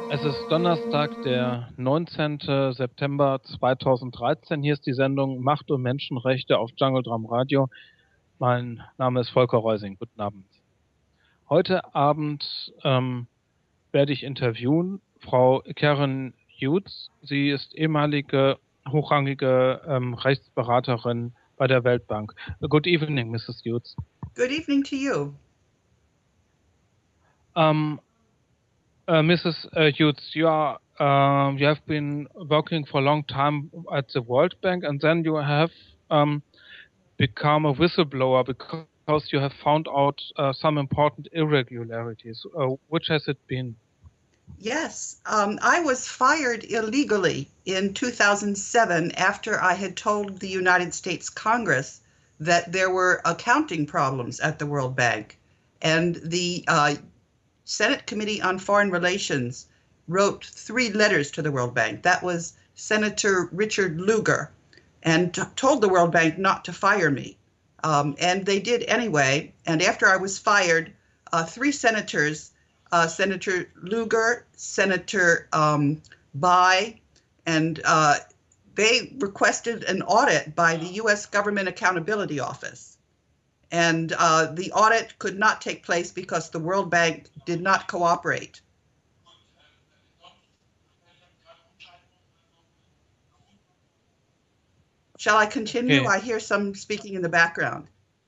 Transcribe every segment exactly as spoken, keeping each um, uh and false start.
Es ist Donnerstag, der neunzehnte September zweitausenddreizehn. Hier ist die Sendung Macht und Menschenrechte auf Jungle Drum Radio. Mein Name ist Volker Reusing. Guten Abend. Heute Abend ähm, werde ich interviewen Frau Karen Hughes. Sie ist ehemalige hochrangige ähm, Rechtsberaterin bei der Weltbank. Good evening, Missus Hughes. Good evening to you. Um, Uh, Missus Uh, Hughes, you are uh, you have been working for a long time at the World Bank, and then you have um, become a whistleblower because you have found out uh, some important irregularities. Uh, which has it been? Yes, um, I was fired illegally in two thousand seven after I had told the United States Congress that there were accounting problems at the World Bank. And the uh, Senate Committee on Foreign Relations wrote three letters to the World Bank. That was Senator Richard Lugar, and t- told the World Bank not to fire me. Um, and they did anyway. And after I was fired, uh, three senators, uh, Senator Lugar, Senator um, Bai, and uh, they requested an audit by the U S Government Accountability Office. And uh, the audit could not take place because the World Bank did not cooperate. Shall I continue? Okay. I hear some speaking in the background.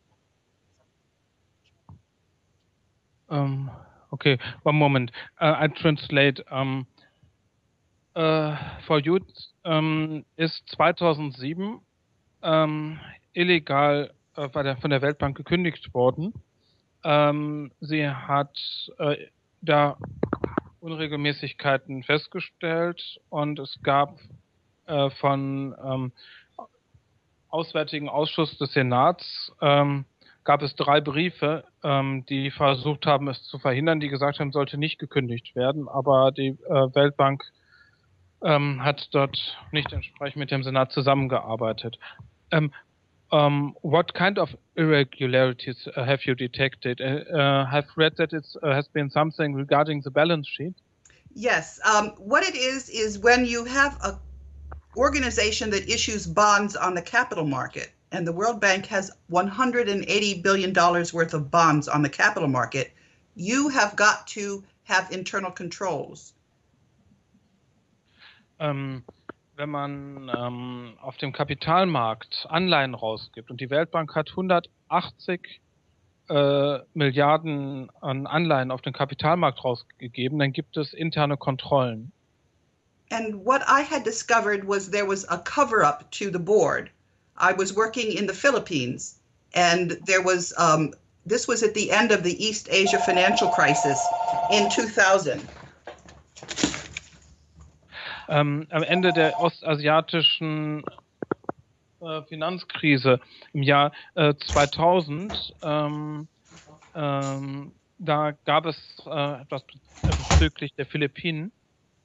Um, okay, one moment. Uh, I translate. Um, uh, Frau Hughes ähm, ist zweitausendsieben ähm, illegal äh, bei der, von der Weltbank gekündigt worden. Ähm, sie hat äh, da Unregelmäßigkeiten festgestellt und es gab äh, von ähm, Auswärtigen Ausschuss des Senats ähm, gab es drei Briefe, ähm, die versucht haben, es zu verhindern, die gesagt haben, sollte nicht gekündigt werden, aber die äh, Weltbank ähm, hat dort nicht entsprechend mit dem Senat zusammengearbeitet. Ähm, Um, what kind of irregularities uh, have you detected? Uh, uh, I've read that it uh, has been something regarding the balance sheet. Yes, um, what it is is when you have a organization that issues bonds on the capital market, and the World Bank has one hundred eighty billion dollars worth of bonds on the capital market, you have got to have internal controls. Um, wenn man ähm, auf dem Kapitalmarkt Anleihen rausgibt und die Weltbank hat hundertachtzig äh, Milliarden an Anleihen auf den Kapitalmarkt rausgegeben, dann gibt es interne Kontrollen. And what I had discovered was there was a cover-up to the board. I was working in the Philippines, and there was, um, this was at the end of the East Asia financial crisis in two thousand. Ähm, am Ende der ostasiatischen äh, Finanzkrise im Jahr äh, zweitausend, ähm, ähm, da gab es äh, etwas bezüglich der Philippinen.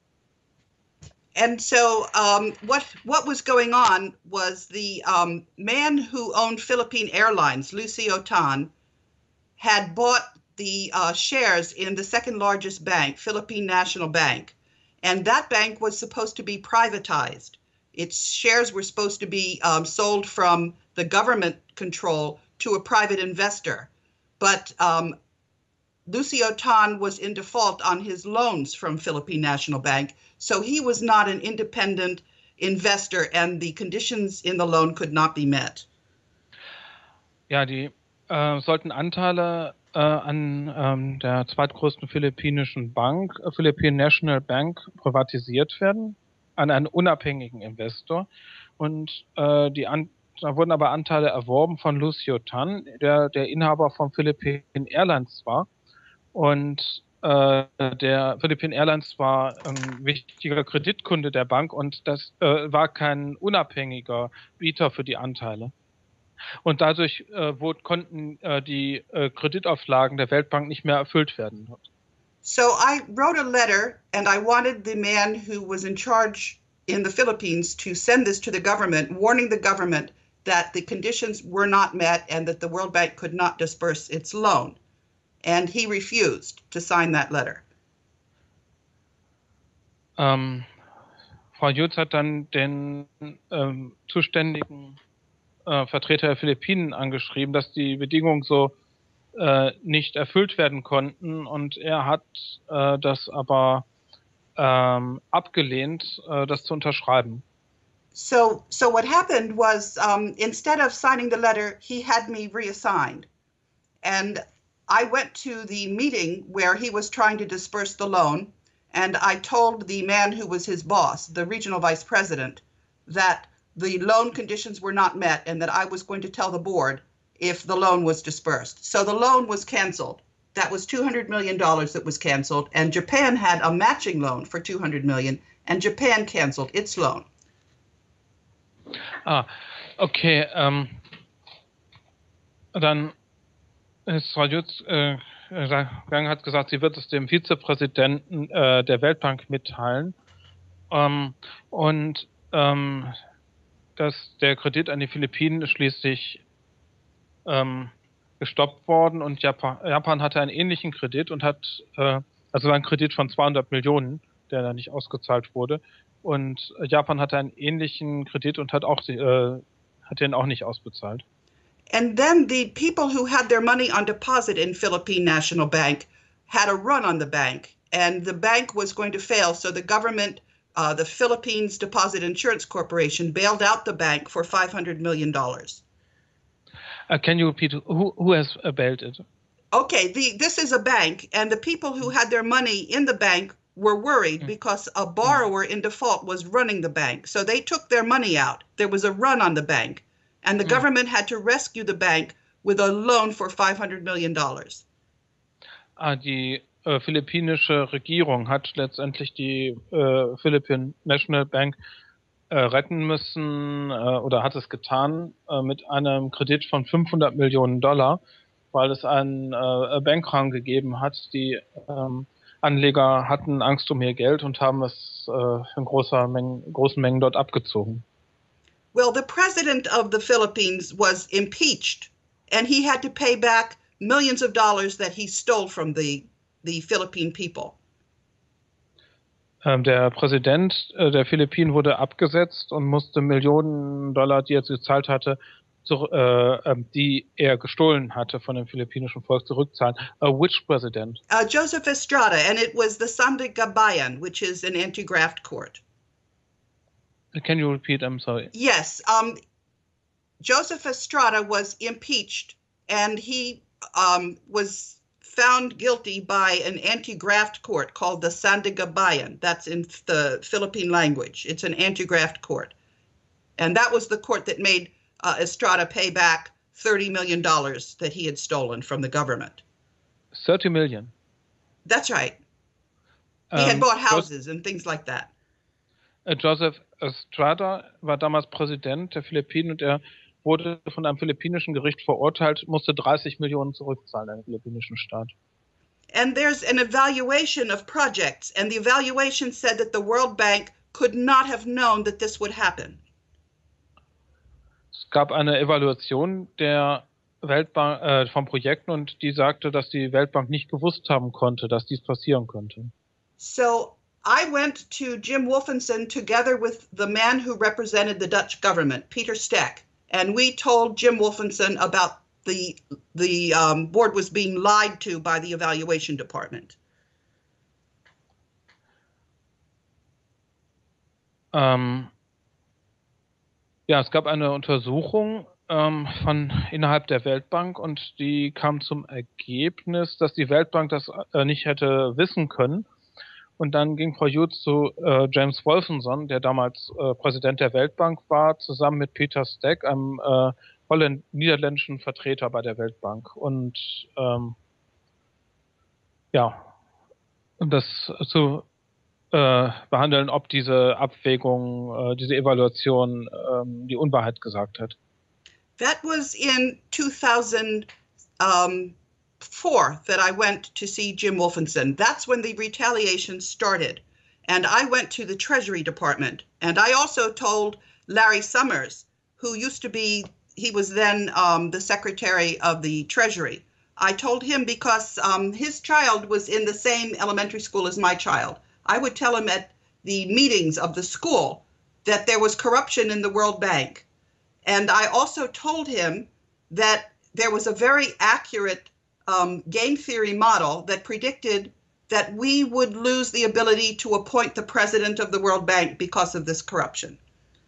And so um, what what was going on was the um, man who owned Philippine Airlines, Lucio Tan, had bought the uh, shares in the second largest bank, Philippine National Bank. And that bank was supposed to be privatized. Its shares were supposed to be um, sold from the government control to a private investor. But um, Lucio Tan was in default on his loans from Philippine National Bank, so he was not an independent investor and the conditions in the loan could not be met. Ja, die äh, sollten Anteile äh, an ähm, der zweitgrößten philippinischen Bank, äh, Philippine National Bank, privatisiert werden, an einen unabhängigen Investor. Und äh, die an da wurden aber Anteile erworben von Lucio Tan, der der Inhaber von Philippine Airlines war. Und äh, der Philippine Airlines war ein wichtiger Kreditkunde der Bank und das äh, war kein unabhängiger Bieter für die Anteile. Und dadurch äh, wo, konnten äh, die äh, Kreditauflagen der Weltbank nicht mehr erfüllt werden. So I wrote a letter and I wanted the man who was in charge in the Philippines to send this to the government, warning the government that the conditions were not met and that the World Bank could not disperse its loan. And he refused to sign that letter. Ähm, Frau Jutz hat dann den ähm, zuständigen äh, Vertreter der Philippinen angeschrieben, dass die Bedingungen so äh, nicht erfüllt werden konnten, und er hat äh, das aber ähm, abgelehnt, äh, das zu unterschreiben. So, so what happened was, um, instead of signing the letter, he had me reassigned. And I went to the meeting where he was trying to disperse the loan, and I told the man who was his boss, the regional vice president, that the loan conditions were not met and that I was going to tell the board if the loan was dispersed. So the loan was canceled. That was two hundred million dollars that was canceled, and Japan had a matching loan for two hundred million dollars, and Japan canceled its loan. Ah, okay. Ähm, dann ist Frau Jutz äh, gegangen, hat gesagt, sie wird es dem Vizepräsidenten äh, der Weltbank mitteilen. Ähm, und ähm, dass der Kredit an die Philippinen ist schließlich ähm, gestoppt worden, und Japan, Japan hatte einen ähnlichen Kredit und hat, äh, also einen Kredit von zweihundert Millionen, der da nicht ausgezahlt wurde. Und Japan hatte einen ähnlichen Kredit und hat auch äh, hat den auch nicht ausbezahlt. And then the people who had their money on deposit in Philippine National Bank had a run on the bank, and the bank was going to fail. So the government, uh, the Philippines Deposit Insurance Corporation, bailed out the bank for five hundred million dollars. Uh, can you repeat who, who has uh, bailed it? Okay, the, this is a bank, and the people who had their money in the bank were worried Mm. because a borrower in default was running the bank. So they took their money out. There was a run on the bank, and the Mm. government had to rescue the bank with a loan for five hundred million dollars. Ah, die äh, philippinische Regierung hat letztendlich die äh, Philippine National Bank äh, retten müssen, äh, oder hat es getan, äh, mit einem Kredit von fünfhundert Millionen Dollar, weil es einen äh, Bankrun gegeben hat. Die ähm, Anleger hatten Angst um ihr Geld und haben es äh, in großer Menge, großen Mengen dort abgezogen. Well, the president of the Philippines was impeached, and he had to pay back millions of dollars that he stole from the, the Philippine people. Ähm, der Präsident äh, der Philippinen wurde abgesetzt und musste Millionen Dollar, die er gezahlt hatte, zu, äh, die er gestohlen hatte von dem philippinischen Volk, zurückzahlen. Uh, which president? Uh, Joseph Estrada, and it was the Sandiganbayan, which is an anti-graft court. Can you repeat? I'm sorry. Yes, um, Joseph Estrada was impeached, and he um, was found guilty by an anti-graft court called the Sandiganbayan. That's in the Philippine language. It's an anti-graft court. And that was the court that made uh, Estrada pay back thirty million dollars that he had stolen from the government. thirty million. That's right. He Ähm, had bought houses and things like that. äh, Joseph Estrada war damals Präsident der Philippinen, und er wurde von einem philippinischen Gericht verurteilt, musste dreißig Millionen zurückzahlen an den philippinischen Staat. And there's an evaluation of projects, and the evaluation said that the World Bank could not have known that this would happen. Es gab eine Evaluation der Weltbank äh, von Projekten, und die sagte, dass die Weltbank nicht gewusst haben konnte, dass dies passieren könnte. So I went to Jim Wolfenson together with the man who represented the Dutch government, Peter Steck, and we told Jim Wolfenson about the the um, board was being lied to by the evaluation department. Ähm, ja, es gab eine Untersuchung ähm, von innerhalb der Weltbank, und die kam zum Ergebnis, dass die Weltbank das äh, nicht hätte wissen können. Und dann ging Frau Jutz zu äh, James Wolfenson, der damals äh, Präsident der Weltbank war, zusammen mit Peter Steck, einem äh, holländ- niederländischen Vertreter bei der Weltbank. Und ähm, ja, um das zu äh, behandeln, ob diese Abwägung, äh, diese Evaluation ähm, die Unwahrheit gesagt hat. That was in two thousand four that I went to see Jim Wolfenson. That's when the retaliation started. And I went to the Treasury Department. And I also told Larry Summers, who used to be, he was then um, the Secretary of the Treasury. I told him because um, his child was in the same elementary school as my child. I would tell him at the meetings of the school that there was corruption in the World Bank. And I also told him that there was a very accurate um, game theory model that predicted that we would lose the ability to appoint the president of the World Bank because of this corruption.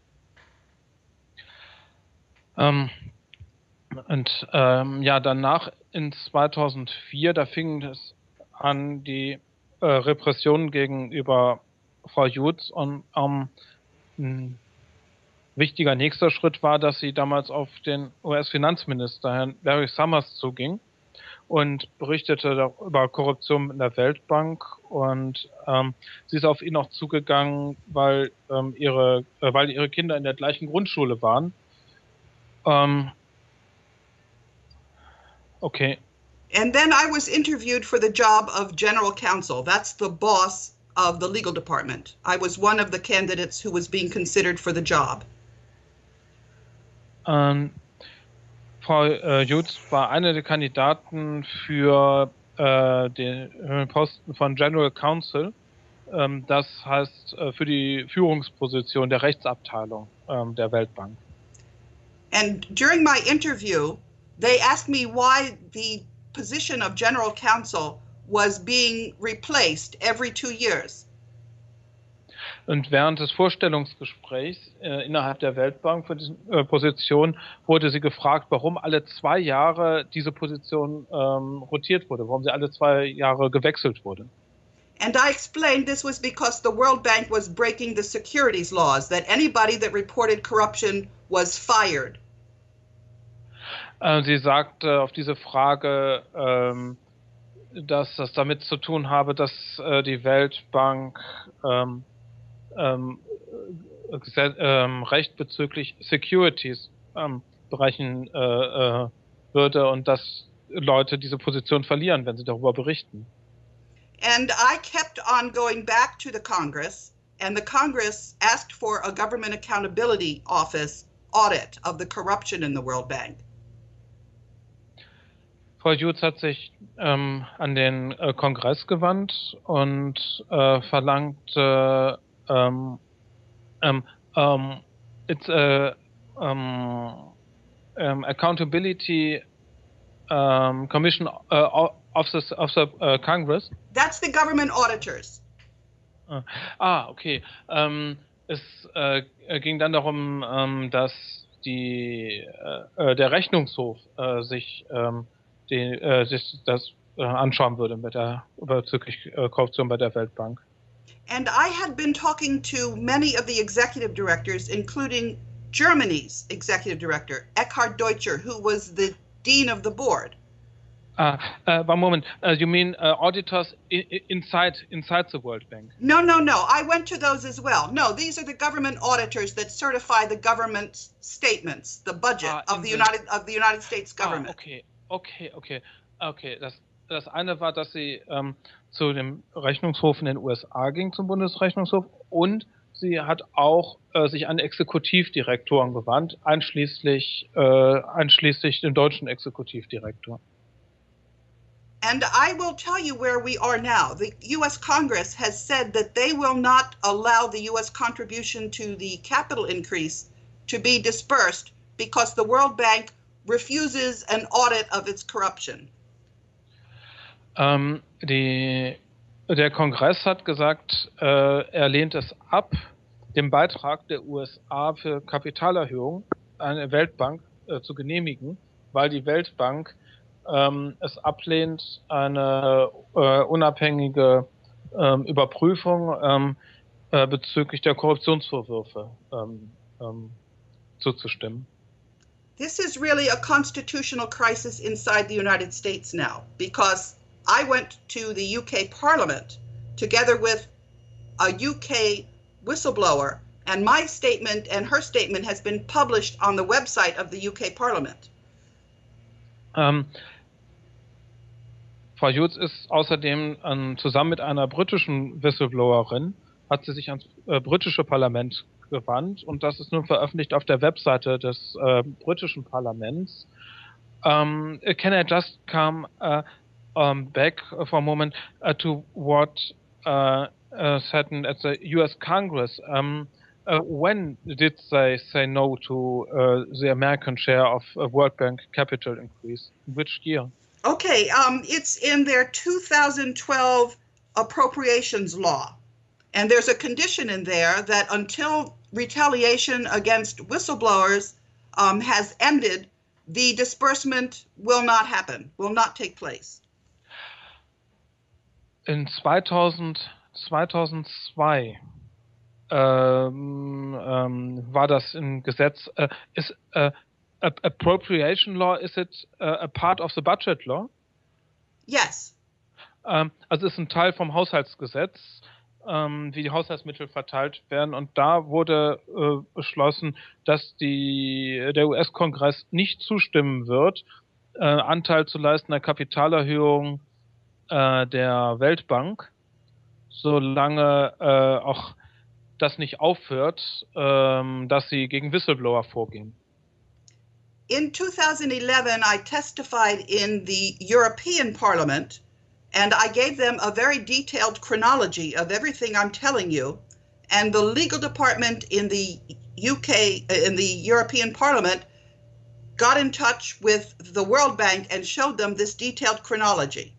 Ähm, und ähm, ja, danach in zweitausendvier, da fing es an, die äh, Repressionen gegenüber Frau Hughes, und ähm, ein wichtiger nächster Schritt war, dass sie damals auf den U S-Finanzminister, Herrn Larry Summers, zuging und berichtete über Korruption in der Weltbank, und ähm, sie ist auf ihn auch zugegangen, weil ähm, ihre, äh, weil ihre Kinder in der gleichen Grundschule waren. Ähm, okay. And then I was interviewed for the job of general counsel. That's the boss of the legal department. I was one of the candidates who was being considered for the job. Ähm, Frau äh, Hughes war eine der Kandidaten für äh, den Posten von General Counsel. Ähm, das heißt äh, für die Führungsposition der Rechtsabteilung ähm, der Weltbank. And during my interview, they asked me why the position of general counsel was being replaced every two years. Und während des Vorstellungsgesprächs äh, innerhalb der Weltbank für diese äh, Position wurde sie gefragt, warum alle zwei Jahre diese Position ähm, rotiert wurde, warum sie alle zwei Jahre gewechselt wurde. And I explained this was because the World Bank was breaking the securities laws, that anybody that reported corruption was fired. Äh, sie sagte auf diese Frage, ähm, dass das damit zu tun habe, dass äh, die Weltbank ähm, ähm, äh, ähm, Recht bezüglich Securities ähm, brechen äh, äh, würde und dass Leute diese Position verlieren, wenn sie darüber berichten. And I kept on going back to the Congress, and the Congress asked for a Government Accountability Office audit of the corruption in the World Bank. Frau Hughes hat sich ähm, an den äh, Kongress gewandt und äh, verlangte ähm, ähm, ähm, it's a ähm, ähm, Accountability ähm, Commission äh, of the, of the äh, Congress. That's the government auditors. Ah, okay. Ähm, es äh, ging dann darum, ähm, dass die, äh, der Rechnungshof äh, sich, ähm, die, äh, sich das äh, anschauen würde mit der bezüglich äh, Korruption bei der Weltbank. And I had been talking to many of the executive directors, including Germany's executive director, Eckhard Deutscher, who was the dean of the board. Ah, uh, one moment. Uh, you mean uh, auditors I inside inside the World Bank? No, no, no. I went to those as well. No, these are the government auditors that certify the government statements, the budget ah, of the United of the United States government. Ah, okay, okay, okay, okay. Das das eine war, dass sie ähm, zu dem Rechnungshof in den U S A ging, zum Bundesrechnungshof, und sie hat auch äh, sich an Exekutivdirektoren gewandt, einschließlich äh, einschließlich den deutschen Exekutivdirektor. And I will tell you where we are now. The U S Congress has said that they will not allow the U S contribution to the capital increase to be dispersed because the World Bank refuses an audit of its corruption. Ähm, die, der Kongress hat gesagt, äh, er lehnt es ab, den Beitrag der U S A für Kapitalerhöhung an der Weltbank äh, zu genehmigen, weil die Weltbank ähm, es ablehnt, eine äh, unabhängige ähm, Überprüfung ähm, äh, bezüglich der Korruptionsvorwürfe ähm, ähm, zuzustimmen. This is really a constitutional crisis inside the United States now, because I went to the U K Parliament together with a U K whistleblower, and my statement and her statement has been published on the website of the U K Parliament. Ähm, Frau Hughes ist außerdem ähm, zusammen mit einer britischen Whistleblowerin, hat sie sich ans äh, britische Parlament gewandt, und das ist nun veröffentlicht auf der Webseite des äh, britischen Parlaments. Um, can I just come uh, um, back for a moment uh, to what uh, uh, sitting at the U S Congress, um, uh, when did they say no to uh, the American share of uh, World Bank capital increase? Which year? Okay, um, it's in their two thousand twelve appropriations law. And there's a condition in there that until retaliation against whistleblowers um, has ended, the disbursement will not happen, will not take place. In zweitausend, zweitausendzwei ähm, ähm, war das im Gesetz. Uh, is uh, appropriation law, is it uh, a part of the budget law? Yes. Ähm, also ist ein Teil vom Haushaltsgesetz, ähm, wie die Haushaltsmittel verteilt werden. Und da wurde äh, beschlossen, dass die, der U S-Kongress nicht zustimmen wird, äh, Anteil zu leisten der Kapitalerhöhung äh, der Weltbank, solange äh, auch das nicht aufhört, äh, dass sie gegen Whistleblower vorgehen. In two thousand eleven, I testified in the European Parliament, and I gave them a very detailed chronology of everything I'm telling you. And the legal department in the U K, in the European Parliament, got in touch with the World Bank and showed them this detailed chronology.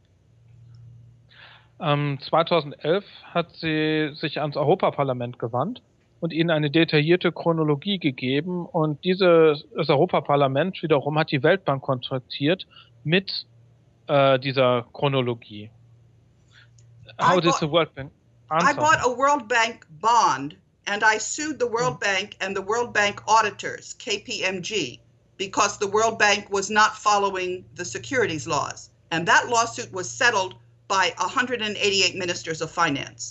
Ähm, zweitausendelf hat sie sich ans Europaparlament gewandt und ihnen eine detaillierte Chronologie gegeben. Und dieses, das Europaparlament wiederum hat die Weltbank kontaktiert mit äh, dieser Chronologie. How did the World Bank answer? I bought a World Bank bond and I sued the World hmm. Bank and the World Bank auditors, K P M G, because the World Bank was not following the securities laws. And that lawsuit was settled by one hundred eighty-eight ministers of finance.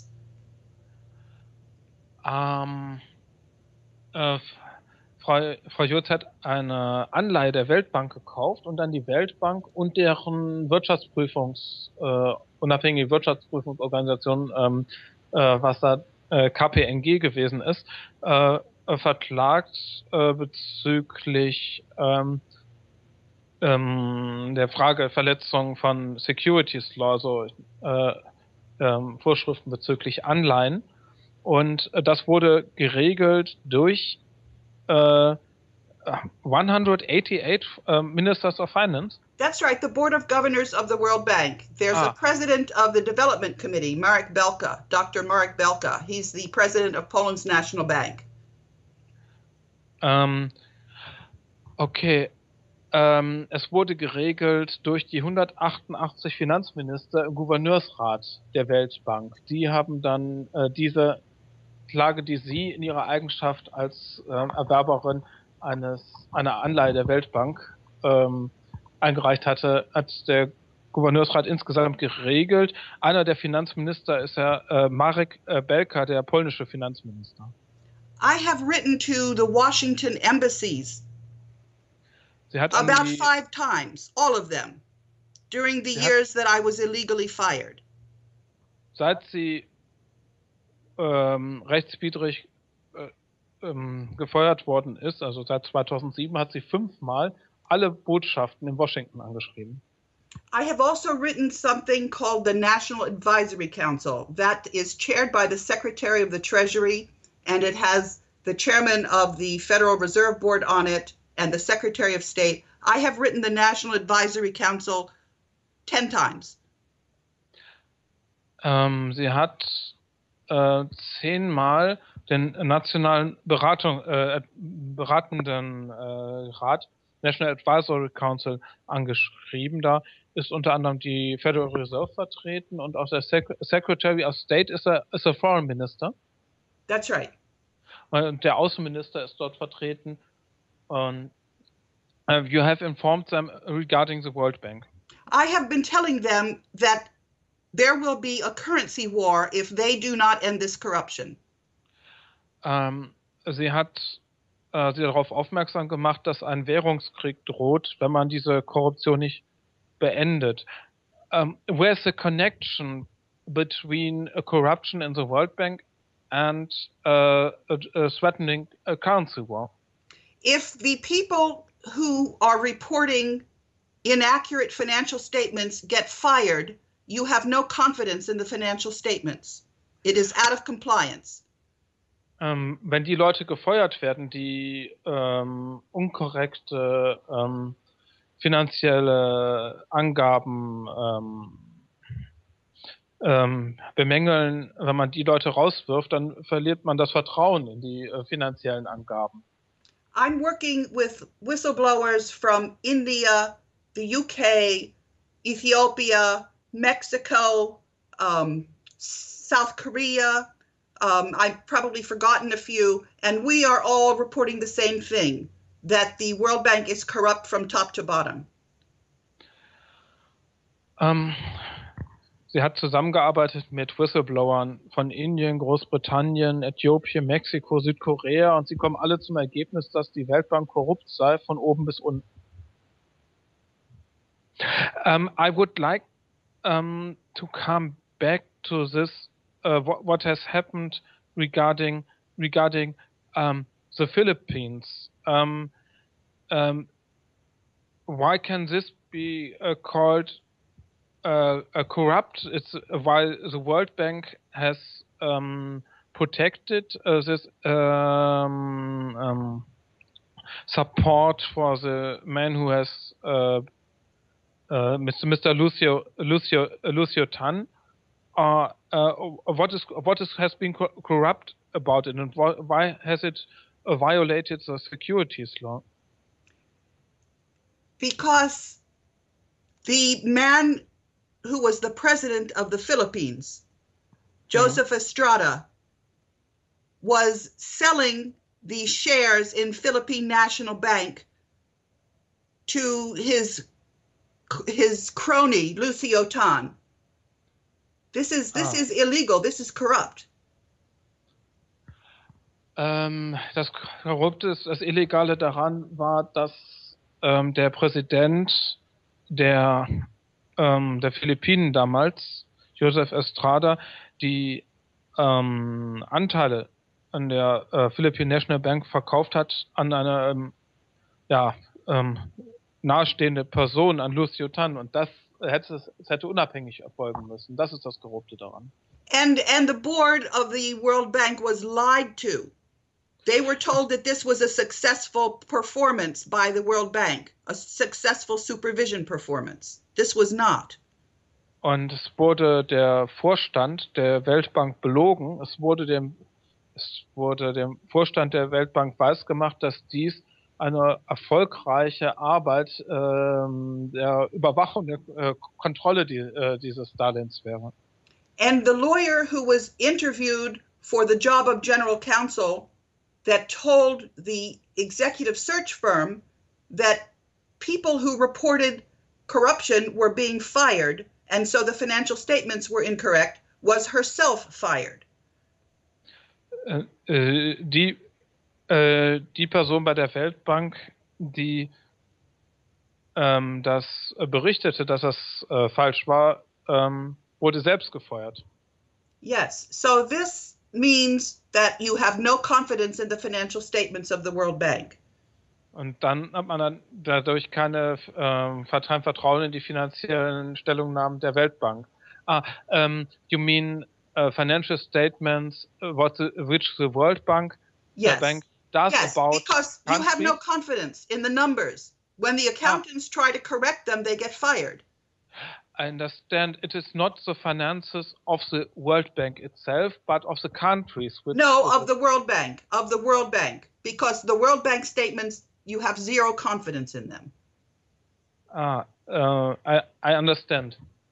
Ähm, äh, Frau, Frau Jutz hat eine Anleihe der Weltbank gekauft und dann die Weltbank und deren Wirtschaftsprüfungs, äh, unabhängige Wirtschaftsprüfungsorganisation, ähm, äh, was da äh, K P M G gewesen ist, äh, verklagt äh, bezüglich ähm, ähm, der Frage Verletzung von Securities Law, also äh, ähm, Vorschriften bezüglich Anleihen. Und äh, das wurde geregelt durch äh, one hundred eighty-eight uh, Ministers of Finance. That's right, the Board of Governors of the World Bank. There's ah. a president of the Development Committee, Marek Belka, Doctor Marek Belka. He's the president of Poland's National Bank. Ähm, okay. Ähm, es wurde geregelt durch die hundertachtundachtzig Finanzminister im Gouverneursrat der Weltbank. Die haben dann äh, diese Klage, die sie in ihrer Eigenschaft als äh, Erwerberin eines einer Anleihe der Weltbank ähm, eingereicht hatte, hat der Gouverneursrat insgesamt geregelt. Einer der Finanzminister ist ja äh, Marek äh, Belka, der polnische Finanzminister. I have written to the Washington embassies Sie hat about die, five times, all of them, during the years that I was illegally fired. Seit sie ähm, rechtswidrig äh, ähm, gefeuert worden ist, also seit zweitausendsieben, hat sie fünfmal alle Botschaften in Washington angeschrieben. I have also written something called the National Advisory Council that is chaired by the Secretary of the Treasury, and it has the chairman of the Federal Reserve Board on it and the Secretary of State. I have written the National Advisory Council ten times. Ähm, sie hat äh, zehnmal den nationalen Beratung, äh, beratenden äh, Rat, National Advisory Council, angeschrieben. Da ist unter anderem die Federal Reserve vertreten und auch der Sec Secretary of State ist a, is a Foreign Minister. That's right. Und der Außenminister ist dort vertreten. Und uh, you have informed them regarding the World Bank. I have been telling them that there will be a currency war if they do not end this corruption. Um, sie hat uh, sie darauf aufmerksam gemacht, dass ein Währungskrieg droht, wenn man diese Korruption nicht beendet. Um, where's the connection between a corruption in the World Bank and uh, a, a threatening a currency war? If the people who are reporting inaccurate financial statements get fired, you have no confidence in the financial statements. It is out of compliance. Ähm, wenn die Leute gefeuert werden, die ähm, unkorrekte ähm, finanzielle Angaben ähm, ähm, bemängeln, wenn man die Leute rauswirft, dann verliert man das Vertrauen in die äh, finanziellen Angaben. I'm working with whistleblowers from India, the U K, Ethiopia, Mexico, um, South Korea. Um, I've probably forgotten a few, and we are all reporting the same thing, that the World Bank is corrupt from top to bottom. Ähm, sie hat zusammengearbeitet mit Whistleblowern von Indien, Großbritannien, Äthiopien, Mexiko, Südkorea und sie kommen alle zum Ergebnis, dass die Weltbank korrupt sei, von oben bis unten. Um, I would like um, to come back to this, uh, what, what has happened regarding regarding um, the Philippines. Um, um, why can this be uh, called uh, a corrupt? It's while the World Bank has um, protected uh, this um, um, support for the man who has uh, uh, Mister Mister Lucio Lucio Lucio Tan. Uh, uh, what is what is has been co corrupt about it, and why, why has it uh, violated the securities law? Because the man who was the president of the Philippines, Joseph mm-hmm. Estrada, was selling the shares in Philippine National Bank to his his crony, Lucio Tan. This is this ah. is illegal. This is corrupt. Ähm, das Korrupte, das Illegale daran war, dass ähm, der Präsident der ähm, der Philippinen damals, Joseph Estrada, die ähm, Anteile an der äh, Philippine National Bank verkauft hat an eine ähm, ja, ähm, nahestehende Person, an Lucio Tan, und das hätte es hätte unabhängig erfolgen müssen. Das ist das Korrupte daran. And and the board of the World Bank was lied to. They were told that this was a successful performance by the World Bank, a successful supervision performance. This was not. Und es wurde der Vorstand der Weltbank belogen. Es wurde dem, es wurde dem Vorstand der Weltbank weisgemacht, dass dies eine erfolgreiche Arbeit ähm, der Überwachung, der äh, Kontrolle die, äh, dieses Darlehens wäre. And the lawyer who was interviewed for the job of general counsel that told the executive search firm that people who reported corruption were being fired, and so the financial statements were incorrect, was herself fired. Äh, äh, die, äh, die Person bei der Weltbank, die ähm, das berichtete, dass das äh, falsch war, ähm, wurde selbst gefeuert. Yes, so this means that you have no confidence in the financial statements of the World Bank. Und dann hat man dann dadurch keine ähm, kein Vertrauen in die finanziellen Stellungnahmen der Weltbank. Ah, um, you mean uh, financial statements uh, what the, which the World Bank, yes. the bank does yes, about because countries? You have no confidence in the numbers. When the accountants ah. try to correct them, they get fired. I understand it is not the finances of the World Bank itself, but of the countries. Which no, of the World Bank, of the World Bank, because the World Bank statements, you have zero confidence in them. Ah, uh, I, I understand.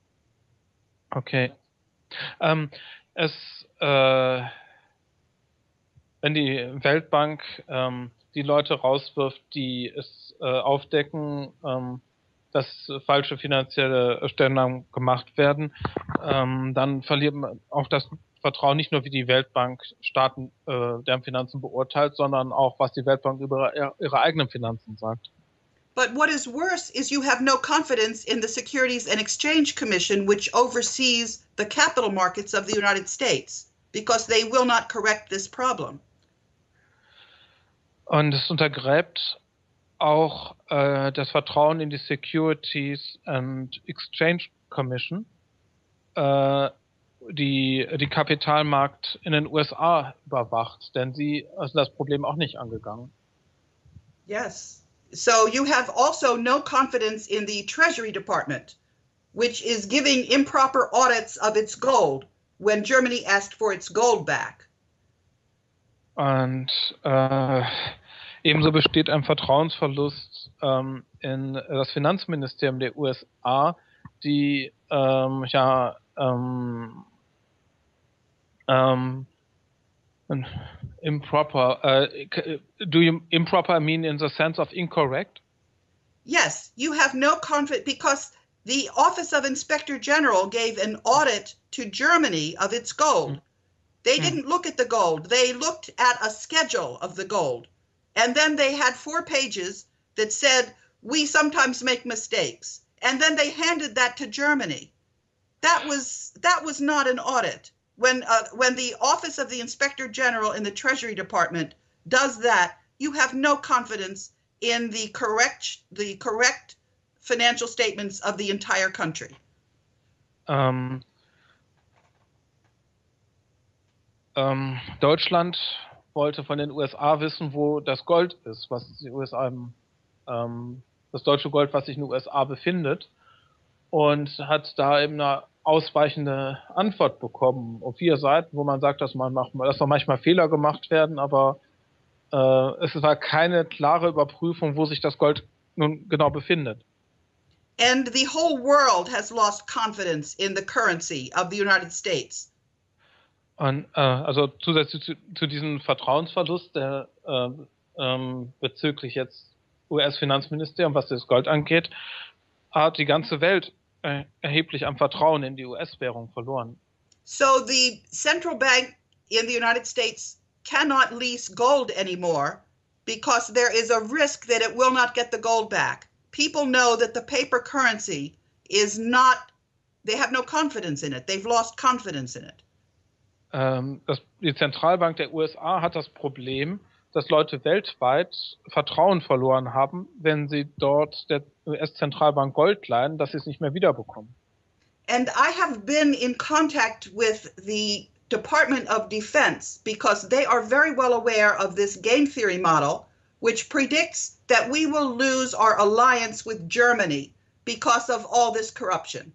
Okay. Um, es, äh, wenn die Weltbank ähm, die Leute rauswirft, die es äh, aufdecken, ähm, dass falsche finanzielle Stellungnahmen gemacht werden, ähm, dann verliert man auch das Vertrauen nicht nur, wie die Weltbank Staaten äh, deren Finanzen beurteilt, sondern auch, was die Weltbank über ihre, ihre eigenen Finanzen sagt. But what is worse is you have no confidence in the Securities and Exchange Commission, which oversees the capital markets of the United States, because they will not correct this problem. Und es untergräbt auch äh, das Vertrauen in die Securities and Exchange Commission, äh, die, die Kapitalmarkt in den U S A überwacht, denn sie sind das Problem auch nicht angegangen. Yes. So you have also no confidence in the Treasury Department, which is giving improper audits of its gold when Germany asked for its gold back. Und äh, ebenso besteht ein Vertrauensverlust ähm, in das Finanzministerium der U S A, die ähm, ja ähm, ähm, improper. Uh, do you improper mean in the sense of incorrect? Yes, you have no confidence because the Office of Inspector General gave an audit to Germany of its gold. They didn't look at the gold. They looked at a schedule of the gold. And then they had four pages that said, we sometimes make mistakes. And then they handed that to Germany. That was, that was not an audit. When, uh, when the Office of the Inspector General in the Treasury Department does that, you have no confidence in the correct, the correct financial statements of the entire country. Um. Ähm, Deutschland wollte von den U S A wissen, wo das Gold ist, was die U S A, ähm, das deutsche Gold, was sich in den U S A befindet, und hat da eben eine ausweichende Antwort bekommen auf vier Seiten, wo man sagt, dass man macht, dass noch manchmal Fehler gemacht werden, aber äh, es war keine klare Überprüfung, wo sich das Gold nun genau befindet. And the whole world has lost confidence in the currency of the United States. Und, äh, also zusätzlich zu, zu diesem Vertrauensverlust, der äh, ähm, bezüglich jetzt U S-Finanzministerium, was das Gold angeht, hat die ganze Welt äh, erheblich am Vertrauen in die U S-Währung verloren. So the central bank in the United States cannot lease gold anymore because there is a risk that it will not get the gold back. People know that the paper currency is not, they have no confidence in it. They've lost confidence in it. Ähm, das, die Zentralbank der U S A hat das Problem, dass Leute weltweit Vertrauen verloren haben, wenn sie dort der U S-Zentralbank Gold leihen, dass sie es nicht mehr wiederbekommen. And I have been in contact with the Department of Defense because they are very well aware of this game theory model, which predicts that we will lose our alliance with Germany because of all this corruption.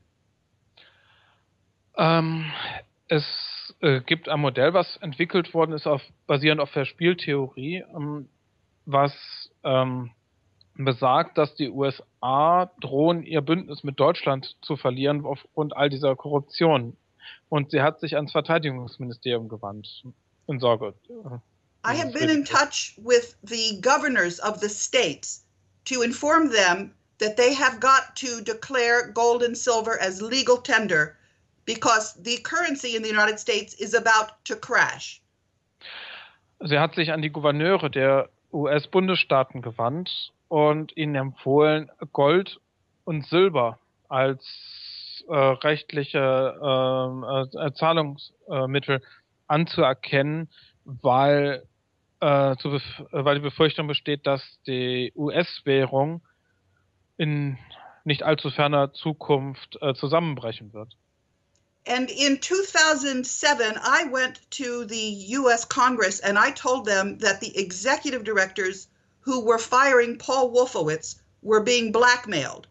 Ähm, es äh, gibt ein Modell, was entwickelt worden ist, auf, basierend auf der Spieltheorie, ähm, was ähm, besagt, dass die U S A drohen, ihr Bündnis mit Deutschland zu verlieren aufgrund all dieser Korruption. Und sie hat sich ans Verteidigungsministerium gewandt in Sorge. I have been in touch with the governors of the states to inform them that they have got to declare gold and silver as legal tender because the currency in the United States is about to crash. Sie hat sich an die Gouverneure der U S-Bundesstaaten gewandt und ihnen empfohlen, Gold und Silber als äh, rechtliche äh, äh, Zahlungsmittel anzuerkennen, weil, äh, zu bef- weil die Befürchtung besteht, dass die U S-Währung in nicht allzu ferner Zukunft äh, zusammenbrechen wird. And in two thousand seven, I went to the U S Congress and I told them that the executive directors who were firing Paul Wolfowitz were being blackmailed.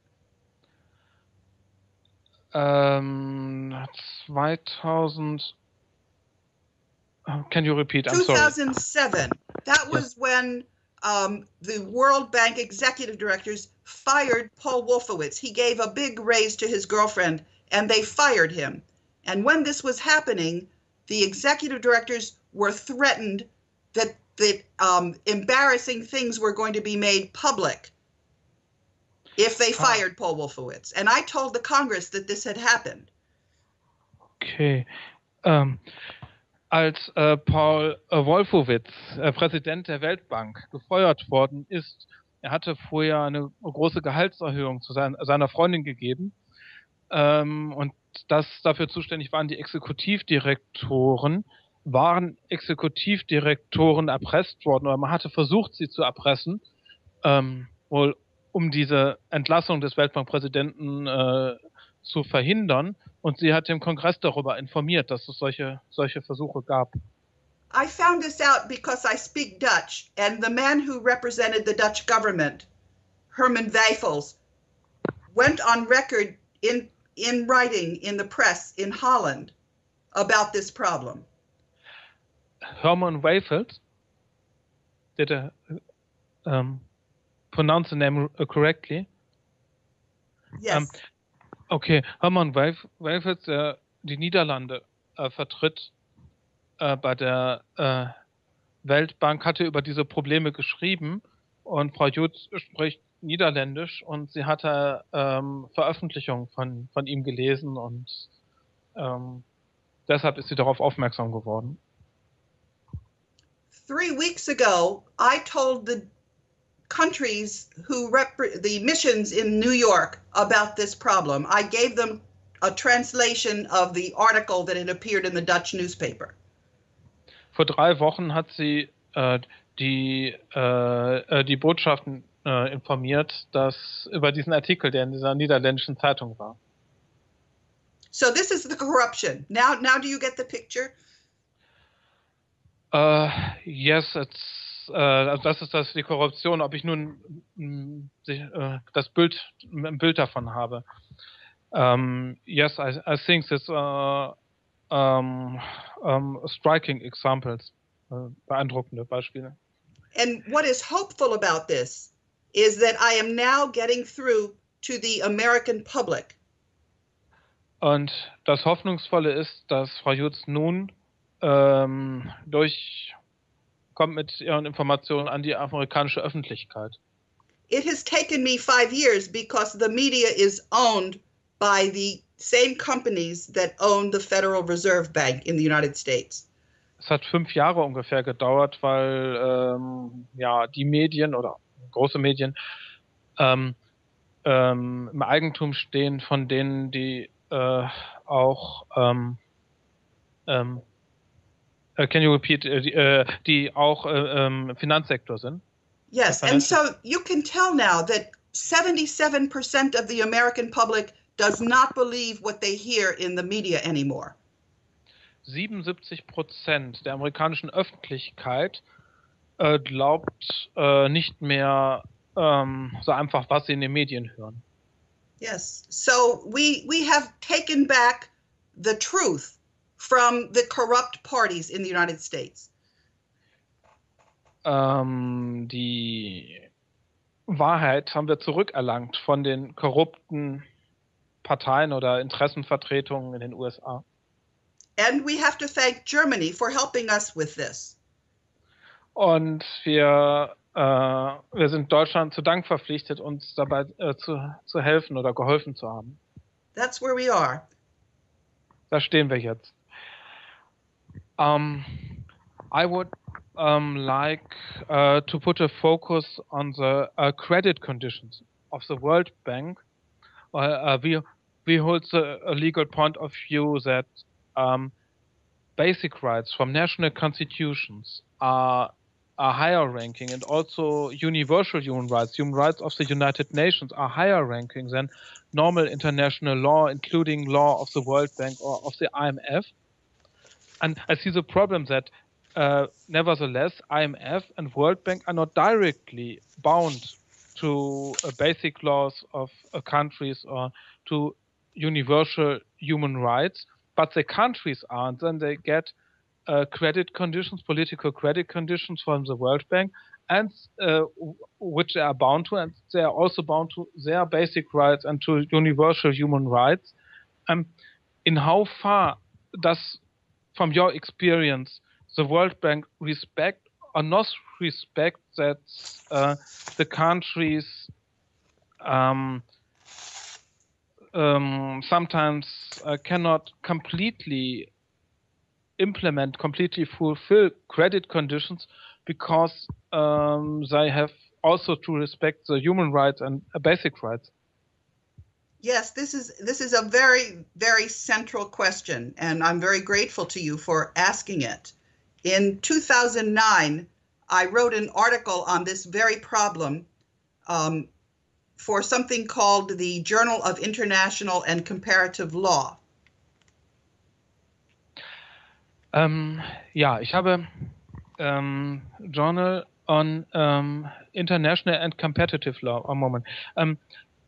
Ähm, zweitausend. Can you repeat? I'm two sorry. thousand seven. That was when um, the World Bank executive directors fired Paul Wolfowitz. He gave a big raise to his girlfriend and they fired him. And when this was happening, the executive directors were threatened that, that um, embarrassing things were going to be made public if they fired Paul Wolfowitz. And I told the Congress that this had happened. Okay. Ähm, als äh, Paul äh, Wolfowitz, äh, Präsident der Weltbank, gefeuert worden ist, er hatte vorher eine große Gehaltserhöhung zu sein, seiner Freundin gegeben. Ähm, und das dafür zuständig waren die Exekutivdirektoren, waren Exekutivdirektoren erpresst worden, oder man hatte versucht, sie zu erpressen, ähm, wohl um diese Entlassung des Weltbankpräsidenten äh, zu verhindern. Und sie hat den Kongress darüber informiert, dass es solche, solche Versuche gab. I found this out because I speak Dutch, and the man who represented the Dutch government, Herman Wijfels, went on record in, in writing in the press in Holland about this problem. Herman Wijfels, did I um, pronounce the name correctly? Yes. Um, okay, Herman Wijfels, der die Niederlande äh, vertritt, äh, bei der äh, Weltbank, hatte über diese Probleme geschrieben, und Frau Jutz spricht Niederländisch, und sie hatte ähm, Veröffentlichungen von, von ihm gelesen, und ähm, deshalb ist sie darauf aufmerksam geworden. Three weeks ago, I told the countries who rep the missions in New York about this problem. I gave them a translation of the article that had appeared in the Dutch newspaper. Vor drei Wochen hat sie äh, die, äh, die Botschaften äh, informiert, dass über diesen Artikel, der in dieser niederländischen Zeitung war. So this is the corruption. Now, now do you get the picture? Uh, yes, it's, uh, also das ist das, die Korruption. Ob ich nun mh, uh, das Bild, ein Bild davon habe. Um, yes, I, I think it's uh, um, um, striking examples, uh, beeindruckende Beispiele. And what is hopeful about this is that I am now getting through to the American public. Und das Hoffnungsvolle ist, dass Frau Jutz nun ähm, durchkommt mit ihren Informationen an die amerikanische Öffentlichkeit. It has taken me five years because the media is owned by the same companies that own the Federal Reserve Bank in the United States. Es hat fünf Jahre ungefähr gedauert, weil ähm, ja die Medien oder große Medien ähm, ähm, im Eigentum stehen von denen, die äh, auch ähm, ähm, uh, can you repeat, uh, die, uh, die auch äh, ähm, Finanzsektor sind? Yes, and so you can tell now that seventy-seven percent of the American public does not believe what they hear in the media anymore. siebenundsiebzig Prozent der amerikanischen Öffentlichkeit äh, glaubt äh, nicht mehr ähm, so einfach, was sie in den Medien hören. Yes, so we we have taken back the truth from the corrupt parties in the United States. Ähm, die Wahrheit haben wir zurückerlangt von den korrupten Parteien oder Interessenvertretungen in den U S A. And we have to thank Germany for helping us with this. Und wir, äh, wir sind Deutschland zu Dank verpflichtet, uns dabei äh, zu, zu helfen oder geholfen zu haben. That's where we are. Da stehen wir jetzt. Um, I would um, like uh, to put a focus on the uh, credit conditions of the World Bank. Uh, uh, we, we hold the a legal point of view that um, basic rights from national constitutions are are higher ranking, and also universal human rights, human rights of the United Nations are higher ranking than normal international law, including law of the World Bank or of the I M F. And I see the problem that uh, nevertheless I M F and World Bank are not directly bound to uh, basic laws of uh, countries or to universal human rights, but the countries are, and then they get Uh, credit conditions, political credit conditions from the World Bank, and uh, which they are bound to, and they are also bound to their basic rights and to universal human rights. Um, in how far does, from your experience, the World Bank respect or not respect that uh, the countries um, um, sometimes uh, cannot completely implement, completely fulfill credit conditions because um, they have also to respect the human rights and uh, basic rights? Yes, this is this is a very, very central question, and I'm very grateful to you for asking it. In two thousand nine, I wrote an article on this very problem um, for something called the Journal of International and Comparative Law. Ähm, ja, ich habe ähm, Journal on ähm, International and Competitive Law. Oh, Moment. Ähm,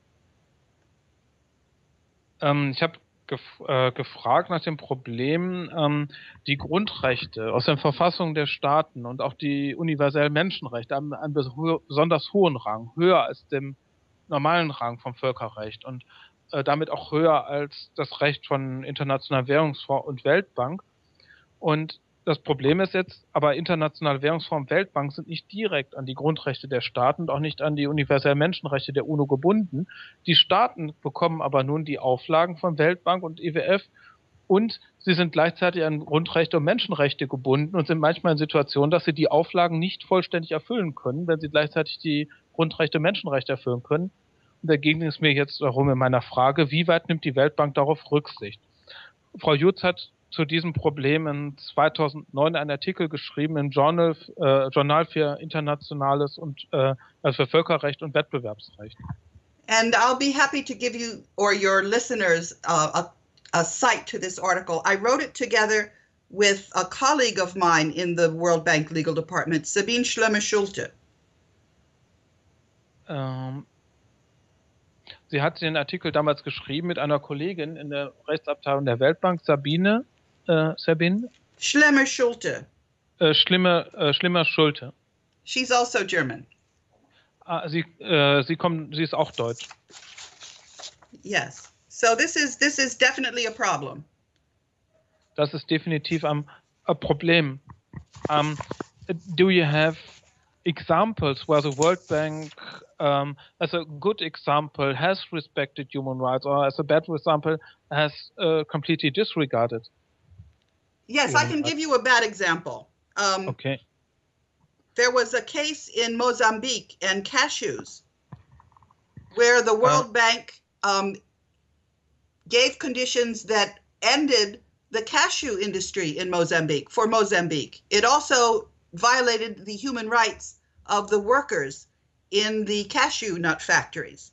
ähm, ich habe gef äh, gefragt nach dem Problem, ähm, die Grundrechte aus der Verfassung der Staaten und auch die universellen Menschenrechte haben einen bes- besonders hohen Rang, höher als dem normalen Rang vom Völkerrecht und äh, damit auch höher als das Recht von Internationalen Währungsfonds und Weltbank. Und das Problem ist jetzt, aber Internationale Währungsfonds und Weltbank sind nicht direkt an die Grundrechte der Staaten und auch nicht an die universellen Menschenrechte der UNO gebunden. Die Staaten bekommen aber nun die Auflagen von Weltbank und I W F und sie sind gleichzeitig an Grundrechte und Menschenrechte gebunden und sind manchmal in Situationen, dass sie die Auflagen nicht vollständig erfüllen können, wenn sie gleichzeitig die Grundrechte und Menschenrechte erfüllen können. Und dagegen ist mir jetzt darum in meiner Frage, wie weit nimmt die Weltbank darauf Rücksicht? Frau Jutz hat zu diesem Problem in zweitausendneun einen Artikel geschrieben im Journal, äh, Journal für Internationales und äh, also für Völkerrecht und Wettbewerbsrecht. And I'll be happy to give you or your listeners uh, a, a cite to this article. I wrote it together with a colleague of mine in the World Bank Legal Department, Sabine Schlemmer-Schulte. Ähm, sie hat den Artikel damals geschrieben mit einer Kollegin in der Rechtsabteilung der Weltbank, Sabine, äh, Sabine? Schlemmer-Schulte. Äh, Schlimmer, äh, Schlimmer-Schulte. She's also German. Ah, sie, äh, sie kommt, sie ist auch deutsch. Yes. So this is this is definitely a problem. Das ist definitiv ein, ein Problem. Um, do you have examples where the World Bank, um, as a good example, has respected human rights, or as a bad example, has uh, completely disregarded? Yes, I can give you a bad example. Um, okay. There was a case in Mozambique and cashews where the World uh, Bank um, gave conditions that ended the cashew industry in Mozambique, for Mozambique. It also violated the human rights of the workers in the cashew nut factories.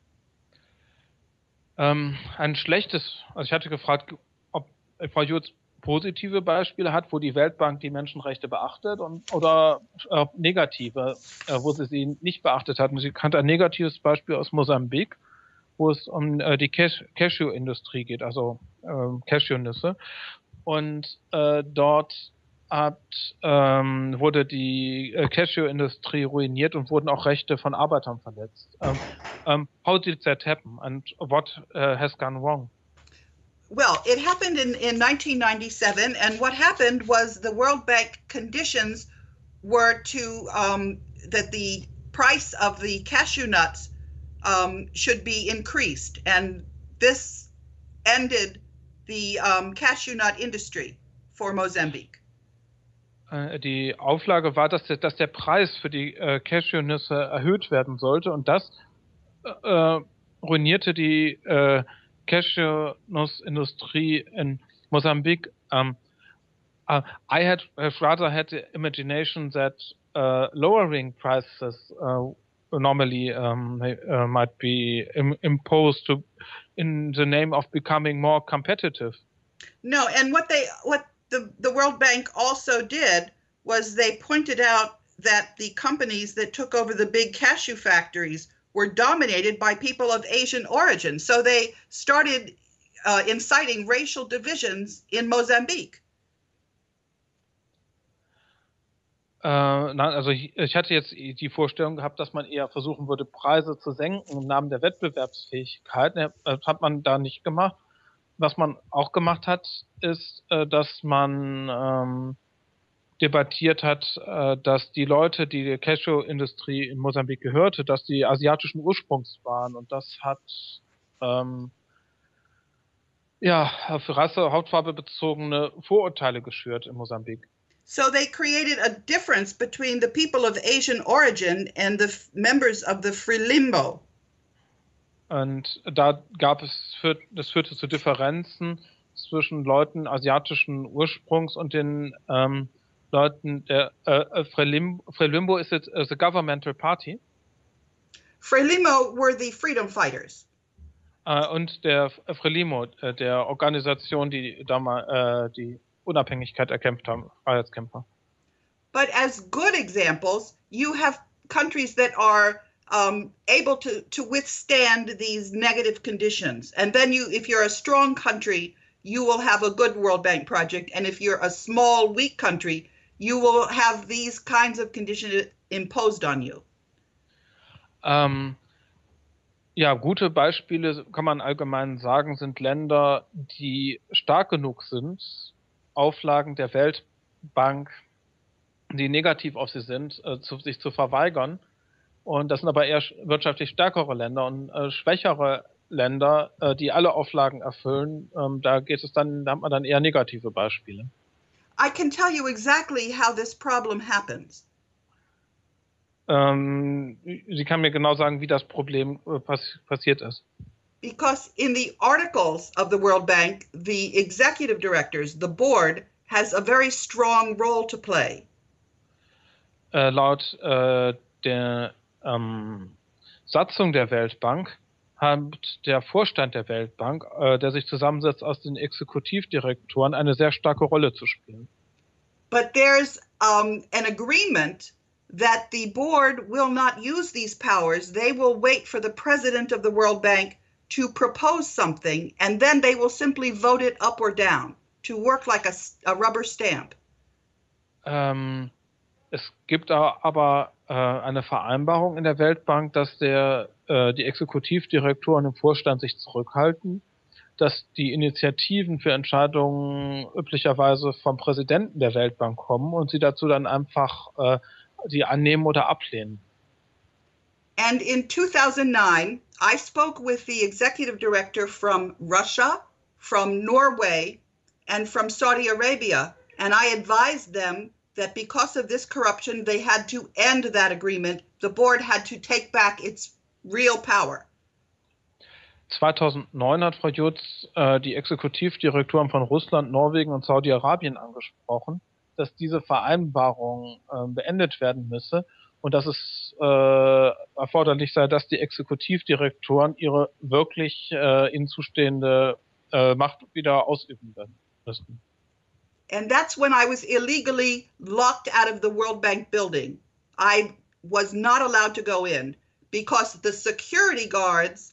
Ähm, ein schlechtes, also ich hatte gefragt, ob Frau Jutz positive Beispiele hat, wo die Weltbank die Menschenrechte beachtet und, oder äh, negative, äh, wo sie sie nicht beachtet hat. Und sie kannte ein negatives Beispiel aus Mosambik, wo es um äh, die Cash Cashew-Industrie geht, also äh, Cashewnüsse. Und äh, dort hat, ähm, wurde die äh, Cashew-Industrie ruiniert und wurden auch Rechte von Arbeitern verletzt. Um, um, how did that happen and what uh, has gone wrong? Well, it happened in, in nineteen ninety-seven, and what happened was the World Bank conditions were to um, that the price of the cashew nuts um, should be increased, and this ended the um, cashew nut industry for Mozambique. Die Auflage war, dass der, dass der Preis für die äh, Cashewnüsse erhöht werden sollte, und das äh, ruinierte die äh, Cashew-Nuss-Industrie in Mosambik. Um, uh, I had rather had the imagination that uh, lowering prices uh, normally um, uh, might be im imposed to, in the name of becoming more competitive. No, and what they what the the World Bank also did was they pointed out that the companies that took over the big cashew factories were dominated by people of Asian origin. So they started uh, inciting racial divisions in Mozambique. Äh, nein, also ich, ich hatte jetzt die Vorstellung gehabt, dass man eher versuchen würde, Preise zu senken im Namen der Wettbewerbsfähigkeit. Das hat man da nicht gemacht. Was man auch gemacht hat, ist, äh, dass man ähm, debattiert hat, äh, dass die Leute, die der Cashew-Industrie in Mosambik gehörte, dass die asiatischen Ursprungs waren, und das hat ähm, ja auf Rasse, Hautfarbe bezogene Vorurteile geschürt in Mosambik. So they created a difference between the people of Asian origin and the members of the Frelimo. Und da gab es, für, das führte zu Differenzen zwischen Leuten asiatischen Ursprungs und den ähm, Leuten der äh, Frelimo. Frelimo ist jetzt uh, the governmental party. Frelimo were the freedom fighters. Äh, und der Frelimo, äh, der Organisation, die damals äh, die Unabhängigkeit erkämpft haben, Freiheitskämpfer. But as good examples, you have countries that are um, able to, to withstand these negative conditions. And then you, if you're a strong country, you will have a good World Bank project. And if you're a small, weak country, you will have these kinds of conditions imposed on you. Ähm, ja, gute Beispiele, kann man allgemein sagen, sind Länder, die stark genug sind, Auflagen der Weltbank, die negativ auf sie sind, äh, zu, sich zu verweigern. Und das sind aber eher wirtschaftlich stärkere Länder und äh, schwächere Länder, äh, die alle Auflagen erfüllen. Ähm, da geht es dann, da hat man dann eher negative Beispiele. I can tell you exactly how this problem happens. Ähm, Sie kann mir genau sagen, wie das Problem äh, pass passiert ist. Because in the articles of the World Bank, the executive directors, the board, has a very strong role to play. Äh, laut äh, der ähm, Satzung der Weltbank hat der Vorstand der Weltbank, äh, der sich zusammensetzt aus den Exekutivdirektoren, eine sehr starke Rolle zu spielen. But there's um, an agreement that the board will not use these powers. They will wait for the president of the World Bank to propose something, and then they will simply vote it up or down to work like a, a rubber stamp. Ähm, es gibt aber äh, eine Vereinbarung in der Weltbank, dass der, äh, die Exekutivdirektoren im Vorstand sich zurückhalten, dass die Initiativen für Entscheidungen üblicherweise vom Präsidenten der Weltbank kommen und sie dazu dann einfach äh, die annehmen oder ablehnen. And in two thousand nine, I spoke with the executive director from Russia, from Norway, and from Saudi Arabia, and I advised them that because of this corruption, they had to end that agreement. The board had to take back its real power. zweitausendneun hat Frau Jutz äh, die Exekutivdirektoren von Russland, Norwegen und Saudi-Arabien angesprochen, dass diese Vereinbarung äh, beendet werden müsse und dass es äh, erforderlich sei, dass die Exekutivdirektoren ihre wirklich äh, ihnen zustehende äh, Macht wieder ausüben werden müssen. And that's when I was illegally locked out of the World Bank building. I was not allowed to go in because the security guards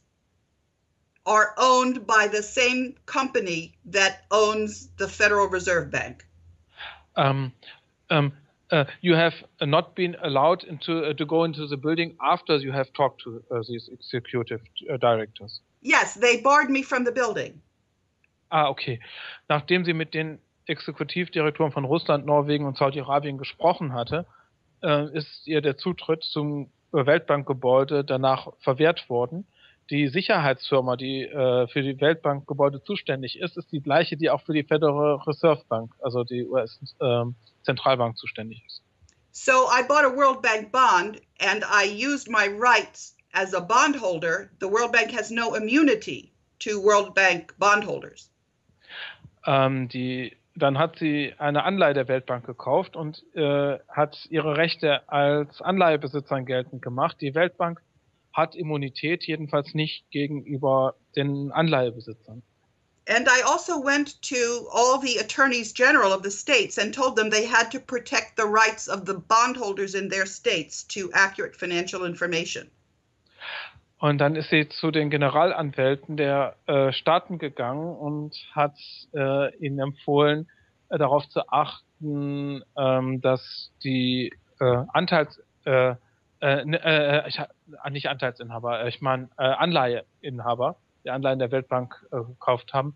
are owned by the same company that owns the Federal Reserve Bank. Um, um, uh, you have not been allowed into, uh, to go into the building after you have talked to uh, these executive uh, directors. Yes, they barred me from the building. Ah, okay. Nachdem sie mit den Exekutivdirektoren von Russland, Norwegen und Saudi-Arabien gesprochen hatte, äh, ist ihr der Zutritt zum Weltbankgebäude danach verwehrt worden. Die Sicherheitsfirma, die äh, für die Weltbankgebäude zuständig ist, ist die gleiche, die auch für die Federal Reserve Bank, also die U S-Zentralbank, äh, zuständig ist. So I bought a World Bank bond and I used my rights as a bondholder. The World Bank has no immunity to World Bank bondholders. Ähm, die, dann hat sie eine Anleihe der Weltbank gekauft und äh, hat ihre Rechte als Anleihebesitzern geltend gemacht. Die Weltbank hat Immunität, jedenfalls nicht gegenüber den Anleihebesitzern. And I also went to all the attorneys general of the states and told them they had to protect the rights of the bondholders in their states to accurate financial information. Und dann ist sie zu den Generalanwälten der äh, Staaten gegangen und hat äh, ihnen empfohlen, äh, darauf zu achten, ähm, dass die äh, Anteils äh, Äh, äh, ich, nicht Anteilsinhaber, ich meine äh, Anleiheinhaber, die Anleihen der Weltbank äh, gekauft haben,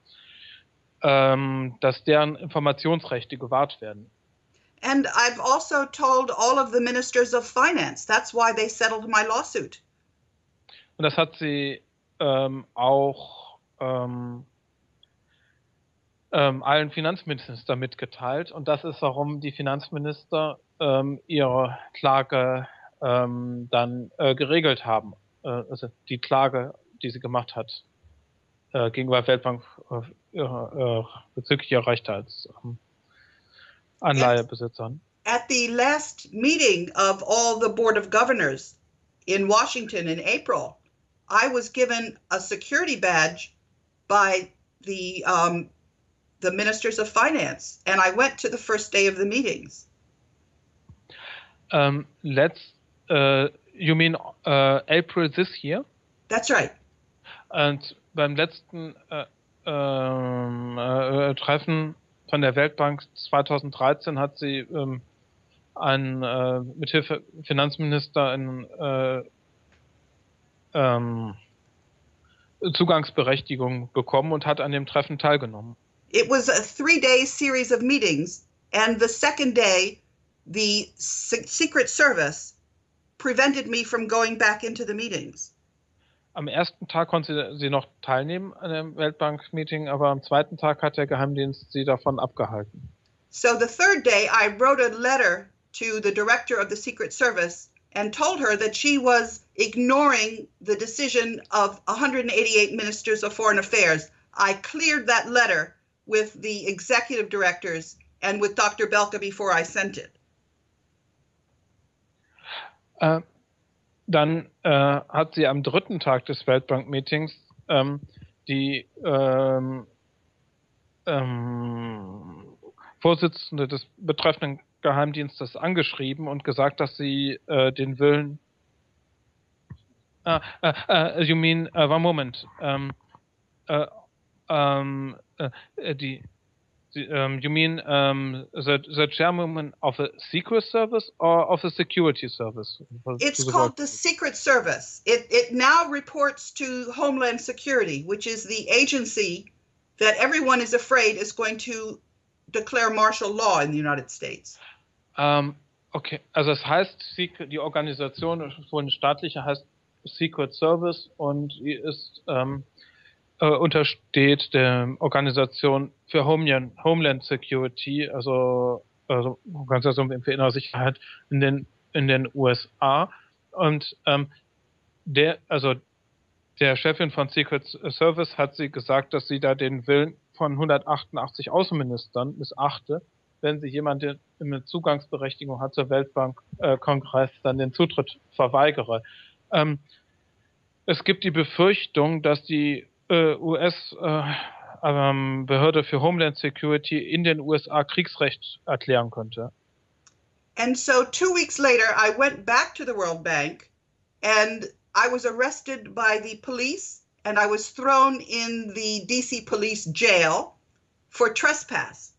ähm, dass deren Informationsrechte gewahrt werden. And I've also told all of the ministers of finance. That's why they settled my lawsuit. Und das hat sie ähm, auch ähm, ähm, allen Finanzministern mitgeteilt. Und das ist, warum die Finanzminister ähm, ihre Klage Ähm, dann äh, geregelt haben, äh, also die Klage, die sie gemacht hat, äh, gegenüber der Weltbank äh, äh, bezüglich ihrer Rechte als ähm, Anleihebesitzern. At the last meeting of all the Board of Governors, in Washington in April, I was given a security badge by the um, the ministers of finance, and I went to the first day of the meetings. Um, let's. Uh, you mean uh, April this year? That's right. Und beim letzten äh, ähm, äh, Treffen von der Weltbank zweitausenddreizehn hat sie ähm, einen äh, mithilfe Finanzminister in äh, ähm, Zugangsberechtigung bekommen und hat an dem Treffen teilgenommen. It was a three-day series of meetings, and the second day, the Secret Service prevented me from going back into the meetings. Am ersten Tag konnte sie noch teilnehmen an dem Weltbank-Meeting, aber am zweiten Tag hat der Geheimdienst sie davon abgehalten. So the third day, I wrote a letter to the director of the Secret Service and told her that she was ignoring the decision of one hundred eighty-eight ministers of foreign affairs. I cleared that letter with the executive directors and with Doctor Belka before I sent it. Äh, dann äh, hat sie am dritten Tag des Weltbank-Meetings ähm, die ähm, ähm, Vorsitzende des betreffenden Geheimdienstes angeschrieben und gesagt, dass sie äh, den Willen. Uh, uh, uh, you mean uh, one moment? Um, uh, um, uh, the, the, um, you mean um, the the chairwoman of the Secret Service or of the Security Service? It's called the Secret Service. It it now reports to Homeland Security, which is the agency that everyone is afraid is going to declare martial law in the United States. Um, okay, also es heißt, die Organisation von staatlicher heißt Secret Service und die ist ähm, äh, untersteht der Organisation für Homeland, Homeland Security, also, also Organisation für innere Sicherheit in den in den U S A und ähm, der also der Chefin von Secret Service hat sie gesagt, dass sie da den Willen von hundertachtundachtzig Außenministern missachte, wenn sie jemanden eine Zugangsberechtigung hat zur Weltbank-Kongress, äh, dann den Zutritt verweigere. Ähm, es gibt die Befürchtung, dass die äh, U S-Behörde äh, für Homeland Security in den U S A Kriegsrecht erklären könnte. And so two weeks later, I went back to the World Bank and I was arrested by the police and I was thrown in the D C police jail for trespass.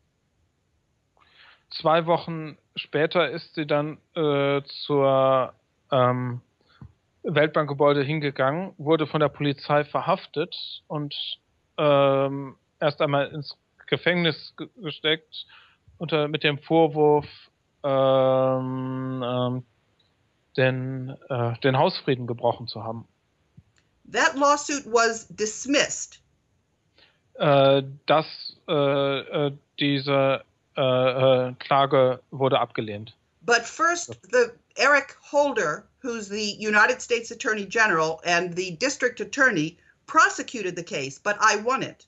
Zwei Wochen später ist sie dann äh, zur ähm, Weltbankgebäude hingegangen, wurde von der Polizei verhaftet und ähm, erst einmal ins Gefängnis gesteckt unter mit dem Vorwurf, ähm, ähm, den, äh, den Hausfrieden gebrochen zu haben. That lawsuit was dismissed. Äh, das, äh, äh, diese äh, äh, Klage wurde abgelehnt. But first, the Eric Holder, who's the United States Attorney General and the district attorney, prosecuted the case, but I won it.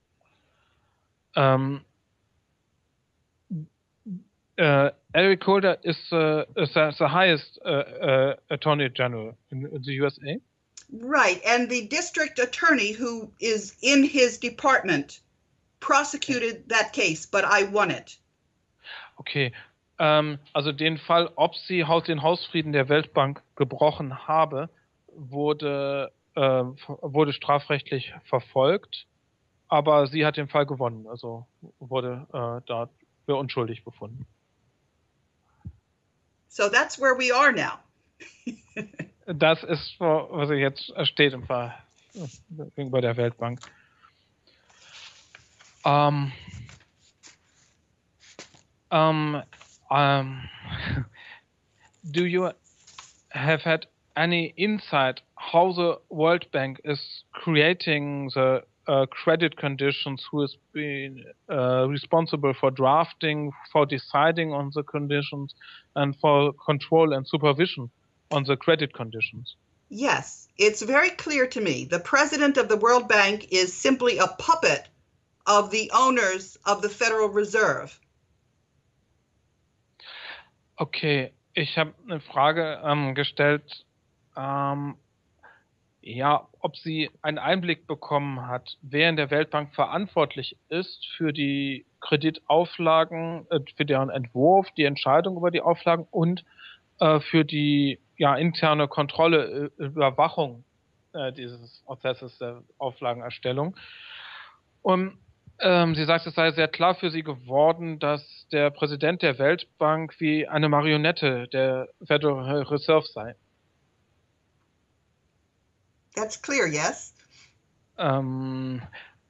Um, uh, Eric Holder is, uh, is the highest uh, uh, Attorney General in the U S A. Right, and the district attorney who is in his department prosecuted that case, but I won it. Okay. Ähm, also den Fall, ob sie den Hausfrieden der Weltbank gebrochen habe, wurde, äh, wurde strafrechtlich verfolgt, aber sie hat den Fall gewonnen, also wurde äh, dafür unschuldig befunden. So that's where we are now. Das ist, was jetzt steht im Fall gegenüber der Weltbank. Ähm, ähm, Um, do you have had any insight how the World Bank is creating the uh, credit conditions, who has been uh, responsible for drafting, for deciding on the conditions, and for control and supervision on the credit conditions? Yes, it's very clear to me. The president of the World Bank is simply a puppet of the owners of the Federal Reserve. Okay, ich habe eine Frage ähm, gestellt. Ähm, ja, ob sie einen Einblick bekommen hat, wer in der Weltbank verantwortlich ist für die Kreditauflagen, äh, für deren Entwurf, die Entscheidung über die Auflagen und äh, für die ja, interne Kontrolle, äh, Überwachung äh, dieses Prozesses der Auflagenerstellung. Und ähm, sie sagt, es sei sehr klar für sie geworden, dass der Präsident der Weltbank wie eine Marionette der Federal Reserve sei. That's clear, yes? Um,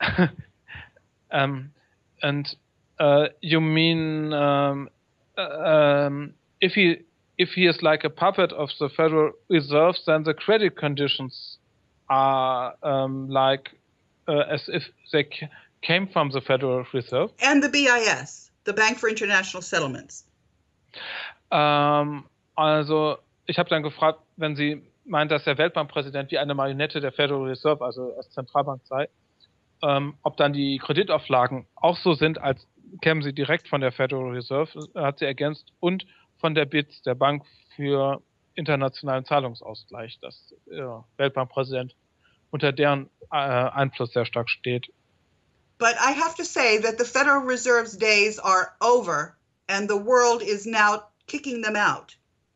um, and uh, you mean um, um, if he if he is like a puppet of the Federal Reserve, then the credit conditions are um, like uh, as if they c- came from the Federal Reserve. And the B I S, the Bank for International Settlements. Ähm, also ich habe dann gefragt, wenn sie meint, dass der Weltbankpräsident wie eine Marionette der Federal Reserve, also als Zentralbank sei, ähm, ob dann die Kreditauflagen auch so sind, als kämen sie direkt von der Federal Reserve, hat sie ergänzt, und von der B I Z, der Bank für internationalen Zahlungsausgleich, dass der Weltbankpräsident unter deren äh, Einfluss sehr stark steht. But I have to say that the Federal Reserve's days are over and the world is now kicking them out.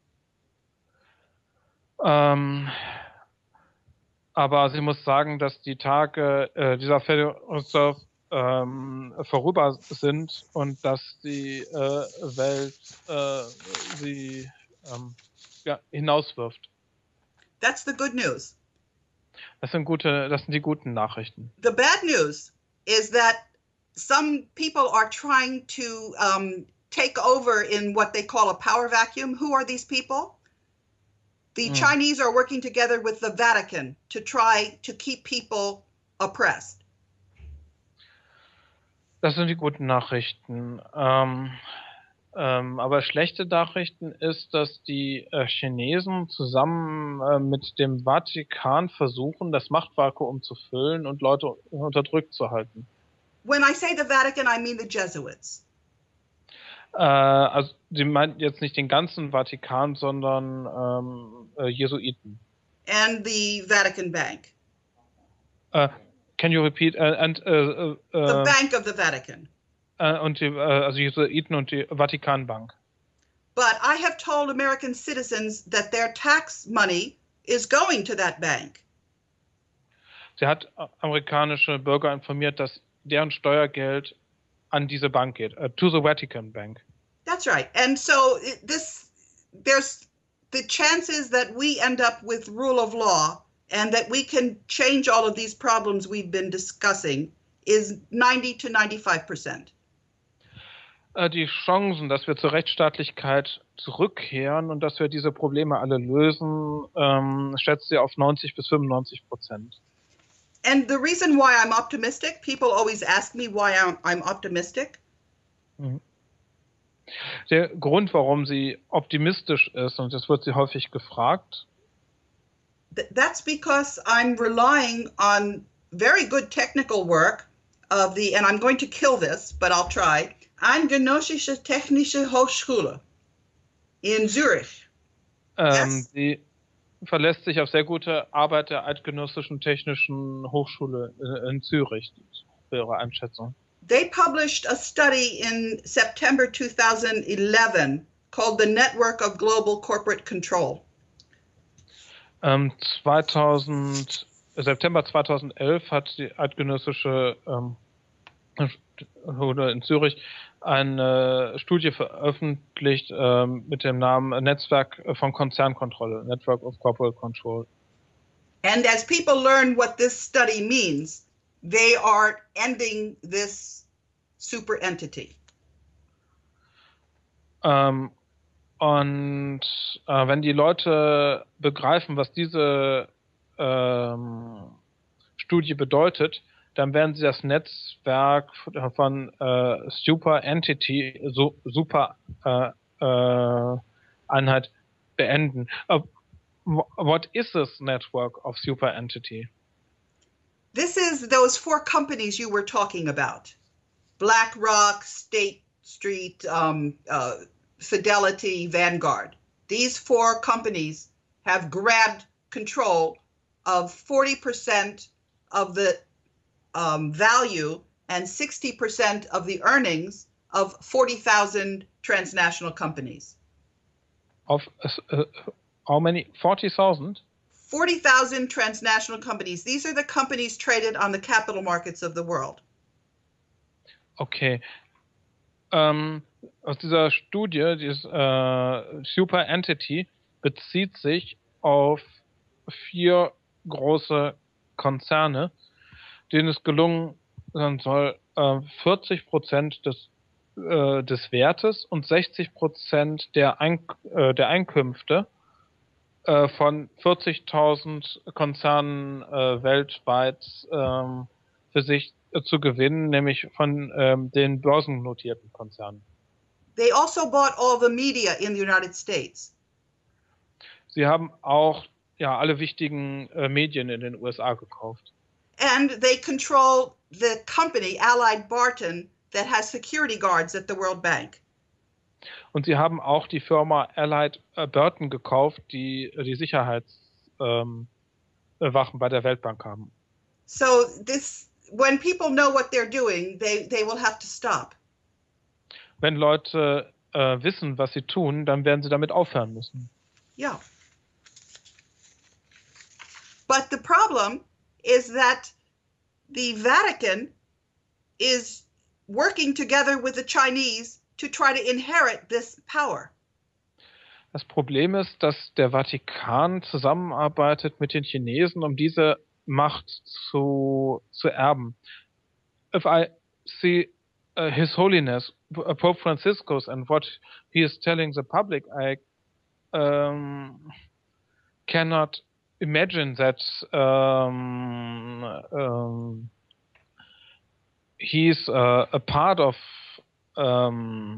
Ähm, aber sie muss sagen, dass die Tage äh, dieser Federal Reserve ähm, vorüber sind und dass die äh, Welt äh, sie ähm, ja, hinauswirft. That's the good news. Das sind gute, das sind die guten Nachrichten. The bad news is that some people are trying to um, take over in what they call a power vacuum. Who are these people? The Mm. Chinese are working together with the Vatican to try to keep people oppressed. Das sind die guten Nachrichten. Ähm, ähm, aber schlechte Nachrichten ist, dass die äh, Chinesen zusammen äh, mit dem Vatikan versuchen, das Machtvakuum zu füllen und Leute unterdrückt zu halten. When I say the Vatican, I mean the Jesuits. Äh, also sie meint jetzt nicht den ganzen Vatikan, sondern ähm, äh, Jesuiten. And the Vatican Bank. Äh, can you repeat? Äh, and, äh, äh, The Bank of the Vatican. äh, und die, äh, also Jesuiten und die Vatikanbank. But I have told American citizens that their tax money is going to that bank. Sie hat amerikanische Bürger informiert, dass deren Steuergeld an diese Bank geht, uh, to the Vatican Bank. That's right. And so it, this, there's the chances that we end up with rule of law and that we can change all of these problems we've been discussing is ninety to ninety-five percent. Uh, die Chancen, dass wir zur Rechtsstaatlichkeit zurückkehren und dass wir diese Probleme alle lösen, ähm, schätzt sie auf neunzig bis fünfundneunzig Prozent. And the reason why I'm optimistic, people always ask me why I'm, I'm optimistic. Mhm. Der Grund, warum sie optimistisch ist, und das wird sie häufig gefragt, th- that's because I'm relying on very good technical work of the, and I'm going to kill this, but I'll try, Eidgenössische Technische Hochschule in Zurich. ähm, Yes. sie verlässt sich auf sehr gute Arbeit der Eidgenössischen Technischen Hochschule in, in Zürich, für ihre Einschätzung. They published a study in September two thousand eleven called the Network of Global Corporate Control. Ähm, zweitausend, September zweitausendelf hat die Eidgenössische ähm, Hochschule in Zürich eine Studie veröffentlicht ähm, mit dem Namen Netzwerk von Konzernkontrolle, Network of Corporate Control. And as people learn what this study means, they are ending this super entity. Ähm, und äh, wenn die Leute begreifen, was diese ähm, Studie bedeutet, dann werden sie das Netzwerk von äh, Super Entity, so, Super äh, äh, Einheit beenden. Uh, what is this network of Super Entity? This is those four companies you were talking about: BlackRock, State Street, um, uh, Fidelity, Vanguard. These four companies have grabbed control of forty percent of the um, value and sixty percent of the earnings of forty thousand transnational companies. Of uh, how many? forty thousand? forty thousand transnational companies. These are the companies traded on the capital markets of the world. Okay. Ähm, aus dieser Studie, dieses äh, Super Entity, bezieht sich auf vier große Konzerne, denen es gelungen sein soll, äh, vierzig Prozent des, äh, des Wertes und sechzig Prozent der, Ein äh, der Einkünfte äh, von vierzigtausend Konzernen äh, weltweit ähm, für sich äh, zu gewinnen, nämlich von ähm, den börsennotierten Konzernen. They also bought all the media in the United States. Sie haben auch ja alle wichtigen äh, Medien in den U S A gekauft. And they control the company, Allied Barton, that has security guards at the World Bank. Und sie haben auch die Firma Allied äh, Burton gekauft, die äh, die Sicherheitswachen ähm, bei der Weltbank haben. So this, when people know what they're doing, they, they will have to stop. Wenn Leute äh, wissen, was sie tun, dann werden sie damit aufhören müssen. Yeah. But the problem is that the Vatican is working together with the Chinese to try to inherit this power. Das Problem ist, dass der Vatikan zusammenarbeitet mit den Chinesen, um diese Macht zu, zu erben. If I see uh, His Holiness Pope Franciscus and what he is telling the public, I um, cannot imagine that um, um, he's uh, a part of um,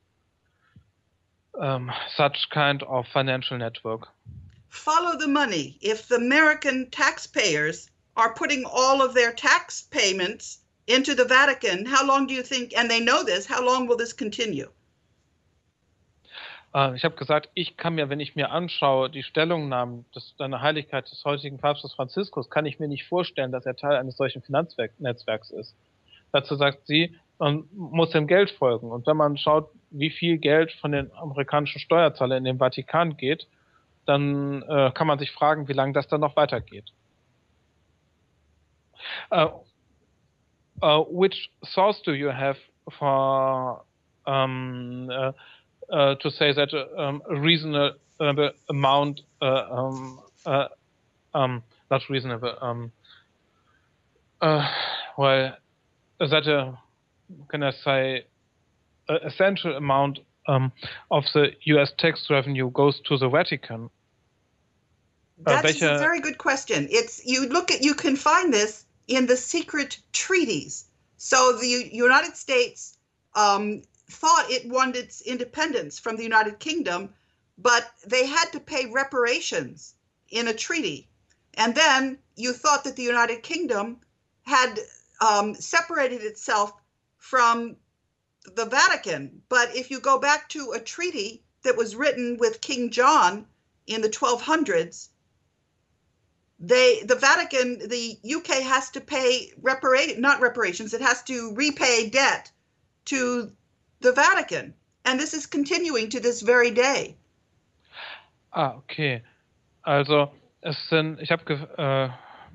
um, such kind of financial network. Follow the money. If the American taxpayers are putting all of their tax payments into the Vatican, how long do you think, and they know this, how long will this continue? Uh, ich habe gesagt, ich kann mir, wenn ich mir anschaue, die Stellungnahmen des, deiner Heiligkeit des heutigen Papstes Franziskus, kann ich mir nicht vorstellen, dass er Teil eines solchen Finanznetzwerks ist. Dazu sagt sie, man muss dem Geld folgen. Und wenn man schaut, wie viel Geld von den amerikanischen Steuerzahlern in den Vatikan geht, dann äh, kann man sich fragen, wie lange das dann noch weitergeht. Uh, uh, which source do you have for um, uh, uh, to say that um, a reasonable uh, amount, uh, um, uh, um, not reasonable, um, uh, well, that a, can I say, a essential amount um, of the U S tax revenue goes to the Vatican? That's uh, welche, a very good question. It's you look at you can find this in the secret treaties. So the United States um, thought it wanted its independence from the United Kingdom, but they had to pay reparations in a treaty. And then you thought that the United Kingdom had um, separated itself from the Vatican. But if you go back to a treaty that was written with King John in the twelve hundreds, they, the Vatican, the U K has to pay reparation, not reparations, it has to repay debt to the Vatican. And this is continuing to this very day. Ah, okay. Also, es sind, ich habe ge, äh,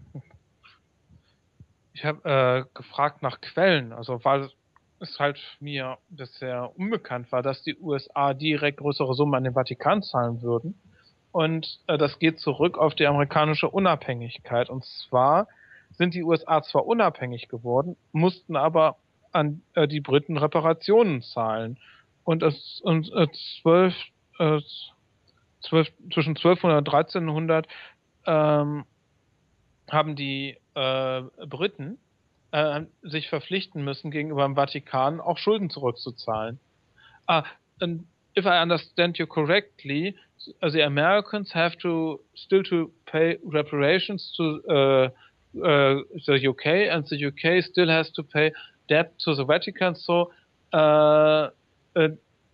ich habe äh, gefragt nach Quellen, also weil es halt mir bisher unbekannt war, dass die U S A direkt größere Summen an den Vatikan zahlen würden. Und äh, das geht zurück auf die amerikanische Unabhängigkeit. Und zwar sind die U S A zwar unabhängig geworden, mussten aber an äh, die Briten Reparationen zahlen. Und, es, und äh, zwölf, äh, zwölf, zwischen zwölfhundert und dreizehnhundert ähm, haben die äh, Briten äh, sich verpflichten müssen, gegenüber dem Vatikan auch Schulden zurückzuzahlen. Ah, and if I understand you correctly, the Americans have to still to pay reparations to uh, uh, the U K, and the U K still has to pay debt to the Vatican. So uh, uh,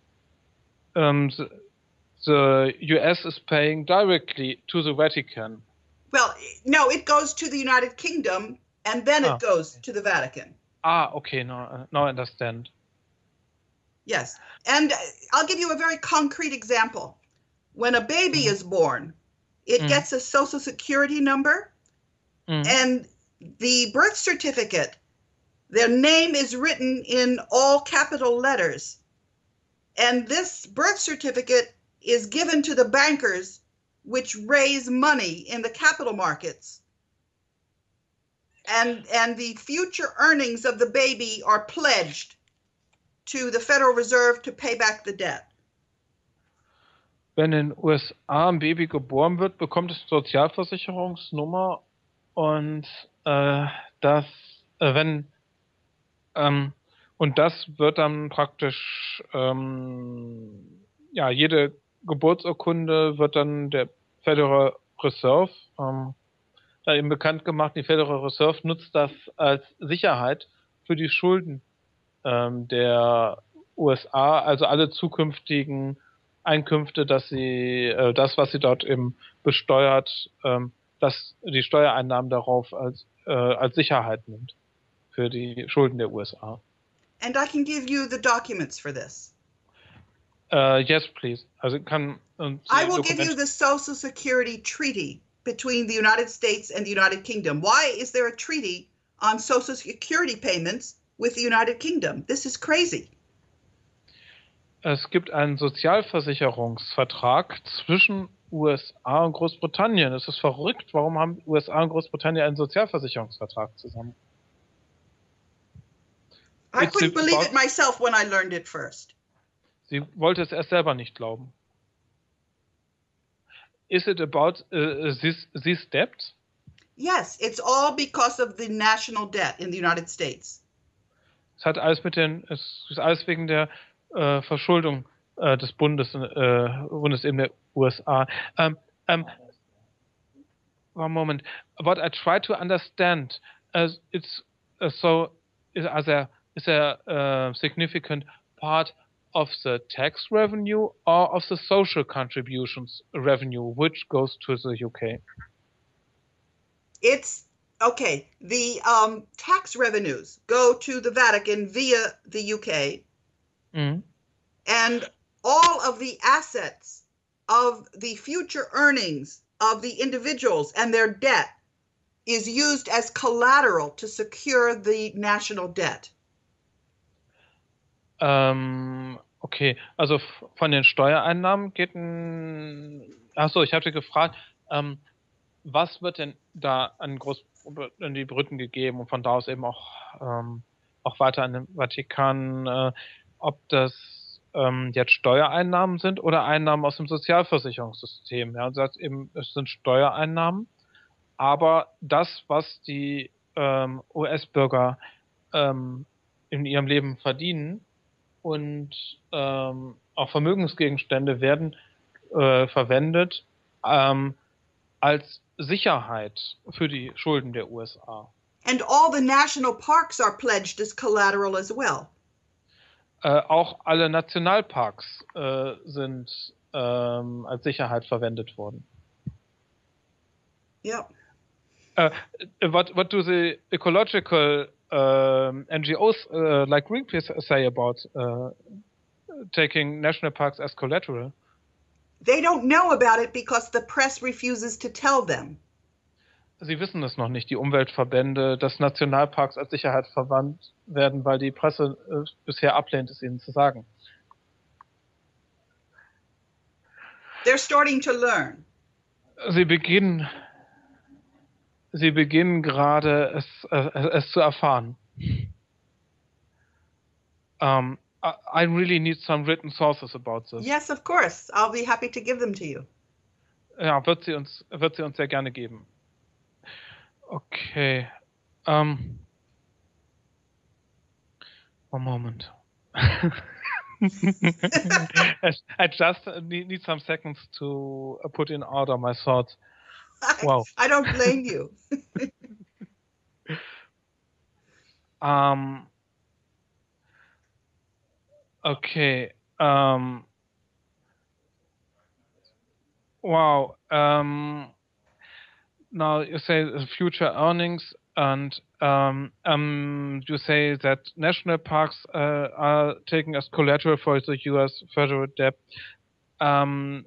um, the, the U S is paying directly to the Vatican. Well, no, it goes to the United Kingdom and then Ah, it goes to the Vatican. ah, okay, now, now I understand. Yes. And I'll give you a very concrete example. When a baby Mhm. is born, it Mhm. gets a social security number, Mhm. and the birth certificate, their name is written in all capital letters. And this birth certificate is given to the bankers, which raise money in the capital markets. And, and the future earnings of the baby are pledged to the Federal Reserve to pay back the debt. Wenn in den U S A ein Baby geboren wird, bekommt es eine Sozialversicherungsnummer und äh, das, äh, wenn ähm, und das wird dann praktisch, ähm, ja, jede Geburtsurkunde wird dann der Federal Reserve ähm, da eben bekannt gemacht. Die Federal Reserve nutzt das als Sicherheit für die Schulden ähm, der U S A, also alle zukünftigen Einkünfte, dass sie äh, das, was sie dort eben besteuert, ähm, dass die Steuereinnahmen darauf als äh, als Sicherheit nimmt für die Schulden der U S A. And I can give you the documents for this. Uh, yes, please. Also kann uns I die will give you Dokumente. the Social Security Treaty between the United States and the United Kingdom. Why is there a treaty on Social Security payments with the United Kingdom? This is crazy. Es gibt einen Sozialversicherungsvertrag zwischen U S A und Großbritannien. Es ist verrückt. Warum haben U S A und Großbritannien einen Sozialversicherungsvertrag zusammen? I It's couldn't believe about, it myself when I learned it first. sie wollte es erst selber nicht glauben. Is it about uh, this, these debts? Yes, it's all because of the national debt in the United States. Es hat alles mit den, es ist alles wegen der äh, Verschuldung äh, des Bundes, äh, Bundes in der U S A. Um, um, one moment. What I try to understand, uh, it's uh, so is are there is there a significant part of the tax revenue or of the social contributions revenue which goes to the U K? It's okay. The um, tax revenues go to the Vatican via the U K, Mhm. and all of the assets of the future earnings of the individuals and their debt is used as collateral to secure the national debt. Ähm, okay, also f- von den Steuereinnahmen geht ein. Achso, ich hatte gefragt, ähm, was wird denn da an Groß in die Briten gegeben und von da aus eben auch, ähm, auch weiter an den Vatikan, äh, ob das ähm, jetzt Steuereinnahmen sind oder Einnahmen aus dem Sozialversicherungssystem. Ja, also das eben, es sind Steuereinnahmen, aber das, was die ähm, U S-Bürger ähm, in ihrem Leben verdienen, und ähm, auch Vermögensgegenstände werden äh, verwendet ähm, als Sicherheit für die Schulden der U S A. And all the national parks are pledged as collateral as well. Äh, auch alle Nationalparks äh, sind ähm, als Sicherheit verwendet worden. Yep. Uh, what what do the ecological um, N G Os uh, like Greenpeace say about uh, taking national parks as collateral? They don't know about it because the press refuses to tell them. Sie wissen es noch nicht, die Umweltverbände, dass Nationalparks als Sicherheit verwandt werden, weil die Presse äh, bisher ablehnt, es ihnen zu sagen. They're starting to learn. Sie beginnen, sie beginnen gerade es, äh, es zu erfahren. Um, I, I really need some written sources about this. Yes, of course. I'll be happy to give them to you. Ja, wird sie uns, wird sie uns sehr gerne geben. Okay. Um, one moment. I just need, need some seconds to put in order my thoughts. Wow. I, I don't blame you. Um. Okay. Um. Wow. Um. now you say the future earnings, and um, um, you say that national parks uh, are taken as collateral for the U S federal debt. Um,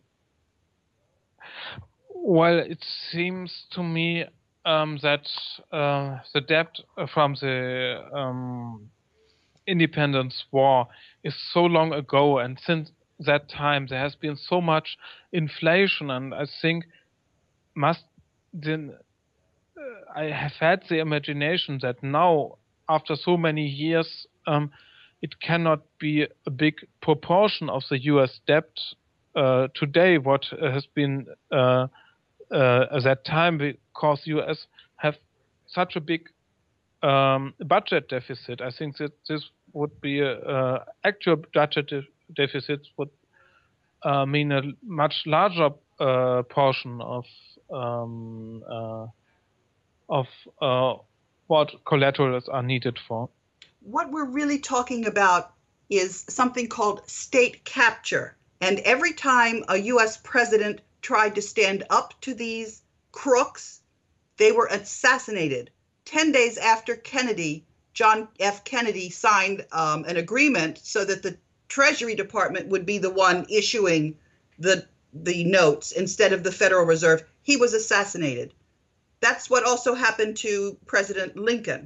well, it seems to me um, that uh, the debt from the um, independence war is so long ago, and since that time there has been so much inflation, and I think must then uh, I have had the imagination that now, after so many years, um, it cannot be a big proportion of the U S debt uh, today what has been uh, uh, at that time, because U S have such a big um, budget deficit. I think that this would be a, uh, actual budget de- deficit would uh, mean a much larger uh, portion of um, uh, of uh, what collaterals are needed for. What we're really talking about is something called state capture. And every time a U S president tried to stand up to these crooks, they were assassinated. ten days after Kennedy, John F. Kennedy signed um, an agreement so that the Treasury Department would be the one issuing the, the notes instead of the Federal Reserve. He was assassinated. That's what also happened to President Lincoln.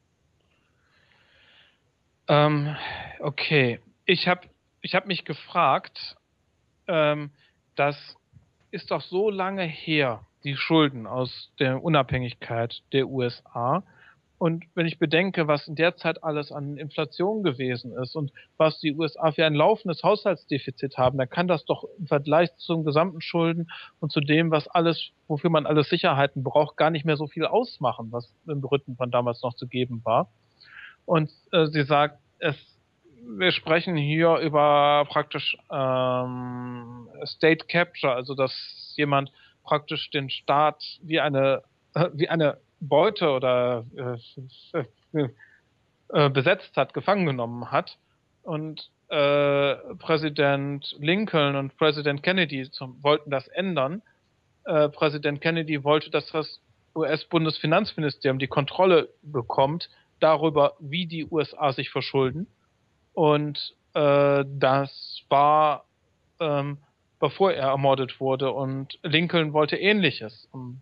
Ähm, okay, ich habe ich hab mich gefragt, ähm, das ist doch so lange her, die Schulden aus der Unabhängigkeit der U S A. Und wenn ich bedenke, was in der Zeit alles an Inflation gewesen ist und was die U S A für ein laufendes Haushaltsdefizit haben, dann kann das doch im Vergleich zum gesamten Schulden und zu dem, was alles, wofür man alles Sicherheiten braucht, gar nicht mehr so viel ausmachen, was im Briten von damals noch zu geben war. Und äh, sie sagt, es, wir sprechen hier über praktisch ähm, State Capture, also dass jemand praktisch den Staat wie eine äh, wie eine Beute oder äh, äh, besetzt hat, gefangen genommen hat. Und äh, Präsident Lincoln und Präsident Kennedy zum, wollten das ändern. Äh, Präsident Kennedy wollte, dass das U S-Bundesfinanzministerium die Kontrolle bekommt darüber, wie die U S A sich verschulden. Und äh, das war, ähm, bevor er ermordet wurde. Und Lincoln wollte Ähnliches. Um,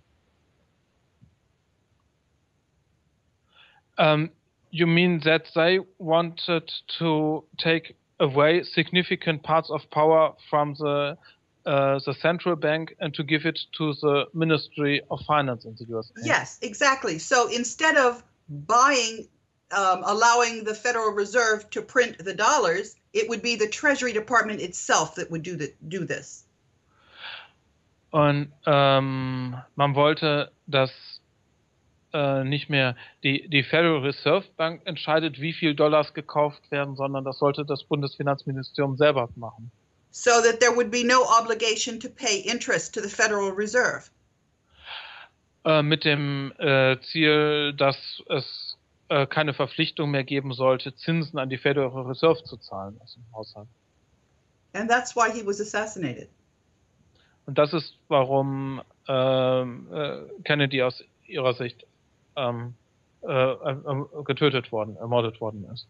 um, you mean that they wanted to take away significant parts of power from the uh, the central bank and to give it to the Ministry of Finance in the U S A? Yes, exactly. So instead of buying, um, allowing the Federal Reserve to print the dollars, it would be the Treasury Department itself that would do the, do this. Und ähm, man wollte, dass äh, nicht mehr die, die Federal Reserve Bank entscheidet, wie viel Dollars gekauft werden, sondern das sollte das Bundesfinanzministerium selber machen. So that there would be no obligation to pay interest to the Federal Reserve. Äh, mit dem äh, Ziel, dass es äh, keine Verpflichtung mehr geben sollte, Zinsen an die Federal Reserve zu zahlen aus dem Haushalt. And that's why he was assassinated. Und das ist, warum ähm, äh, Kennedy aus ihrer Sicht ähm, äh, äh, getötet worden, ermordet worden ist.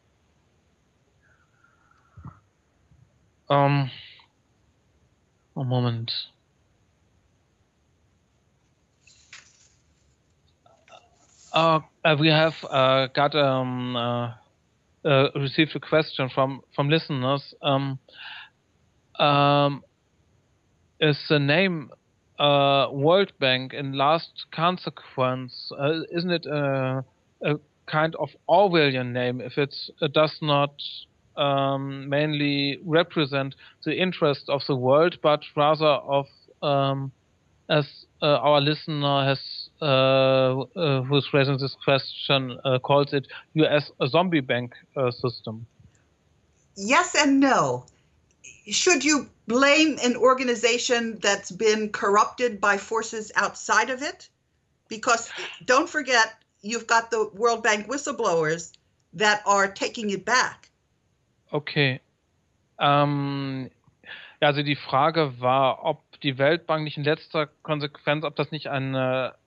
Ähm, oh, Moment. Uh, we have uh, got um, uh, uh, received a question from from listeners. Um, um, is the name uh, World Bank in last consequence? Uh, isn't it a, a kind of Orwellian name if it uh, does not um, mainly represent the interest of the world, but rather of um, as uh, our listener has, uh, uh, who's raising this question, uh, calls it U S a zombie bank uh, system? Yes and no. Should you blame an organization that's been corrupted by forces outside of it? Because don't forget, you've got the World Bank whistleblowers that are taking it back. Okay. Ähm, also die Frage war, ob die Weltbank nicht in letzter Konsequenz, ob das nicht eine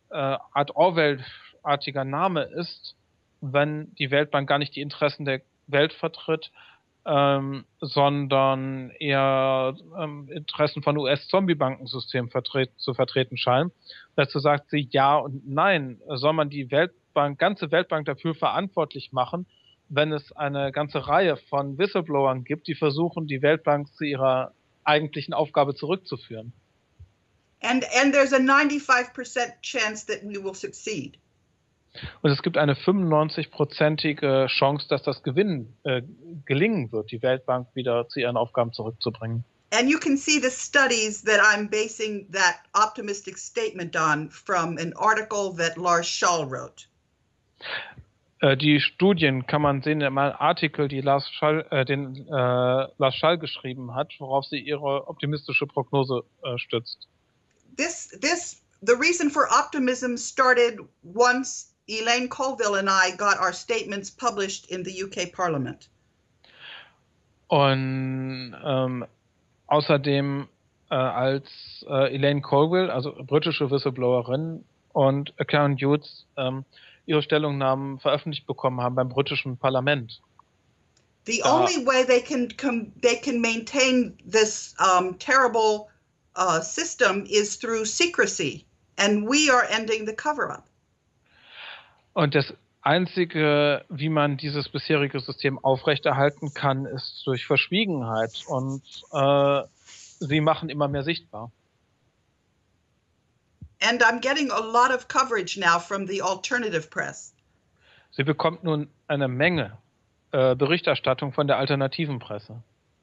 äh, Art Orwell-artiger Name ist, wenn die Weltbank gar nicht die Interessen der Welt vertritt, ähm, sondern eher ähm, Interessen von U S-Zombie-Bankensystemen vertret zu vertreten scheinen. Dazu sagt sie ja und nein. Soll man die Weltbank, ganze Weltbank dafür verantwortlich machen, wenn es eine ganze Reihe von Whistleblowern gibt, die versuchen, die Weltbank zu ihrer eigentlichen Aufgabe zurückzuführen? And, and there's a ninety-five percent chance that we will succeed. Und es gibt eine fünfundneunzig-prozentige Chance, dass das gewinnen, äh, gelingen wird, die Weltbank wieder zu ihren Aufgaben zurückzubringen. And you can see the studies that I'm basing that optimistic statement on from an article that Lars Schall wrote. Äh, die Studien kann man sehen in einem Artikel, die Lars Schall, äh, den äh, Lars Schall geschrieben hat, worauf sie ihre optimistische Prognose äh, stützt. This, this, the reason for optimism started once Elaine Colville and I got our statements published in the U K Parliament. Und ähm, außerdem äh, als äh, Elaine Colville, also britische Whistleblowerin, und Karen Hughes ähm, ihre Stellungnahmen veröffentlicht bekommen haben beim britischen Parlament. The Da, only way they can com they can maintain this um, terrible uh, system is through secrecy, and we are ending the cover-up. und das Einzige, wie man dieses bisherige System aufrechterhalten kann, ist durch Verschwiegenheit. Und äh, sie machen immer mehr sichtbar. And I'm getting a lot of coverage now from the alternative press. Sie bekommt nun eine Menge äh, Berichterstattung von der alternativen Presse.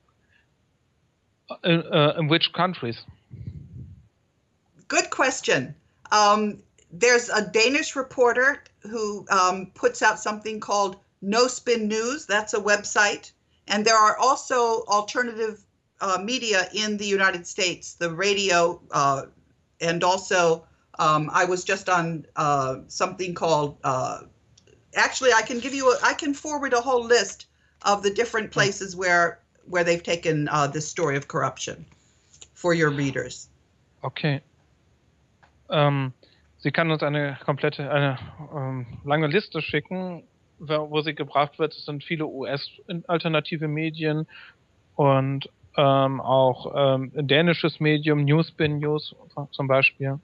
In, uh, in which countries? Good question. Um, there's a Danish reporter who um, puts out something called No Spin News. That's a website. And there are also alternative uh, media in the United States, the radio, uh, and also um, I was just on uh, something called, uh, actually I can give you, a, I can forward a whole list of the different places where, where they've taken uh, this story of corruption for your readers. Okay. Ähm, sie kann uns eine komplette, eine ähm, lange Liste schicken, wo, wo sie gebracht wird. Es sind viele U S-alternative Medien und ähm, auch ähm, ein dänisches Medium, Newspin News zum Beispiel.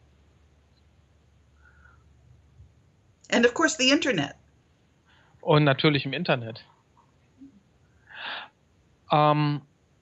And of course the Internet. Und natürlich im Internet. Um,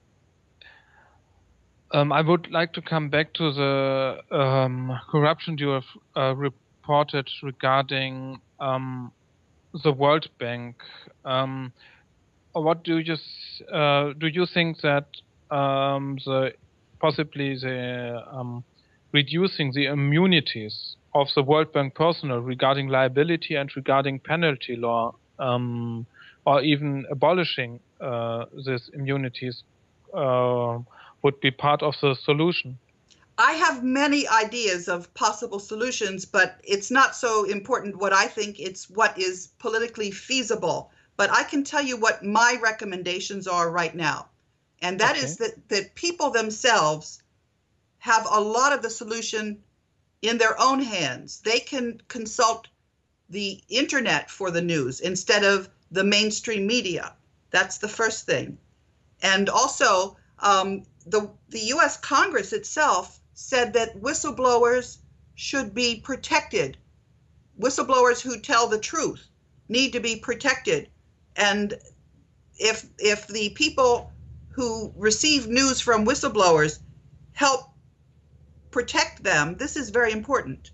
um, I would like to come back to the um, corruption you have uh, reported regarding um, the World Bank. Um, what do you uh, do? You think that um, the possibly the um, reducing the immunities of the World Bank personnel regarding liability and regarding penalty law, um, or even abolishing uh, these immunities, uh, would be part of the solution? I have many ideas of possible solutions, but it's not so important what I think, it's what is politically feasible. But I can tell you what my recommendations are right now. And that Okay. is that, that people themselves have a lot of the solution in their own hands. They can consult the internet for the news instead of the mainstream media. That's the first thing. And also, um, the, the U S Congress itself said that whistleblowers should be protected. Whistleblowers who tell the truth need to be protected. And if, if the people who receive news from whistleblowers help protect them, this is very important.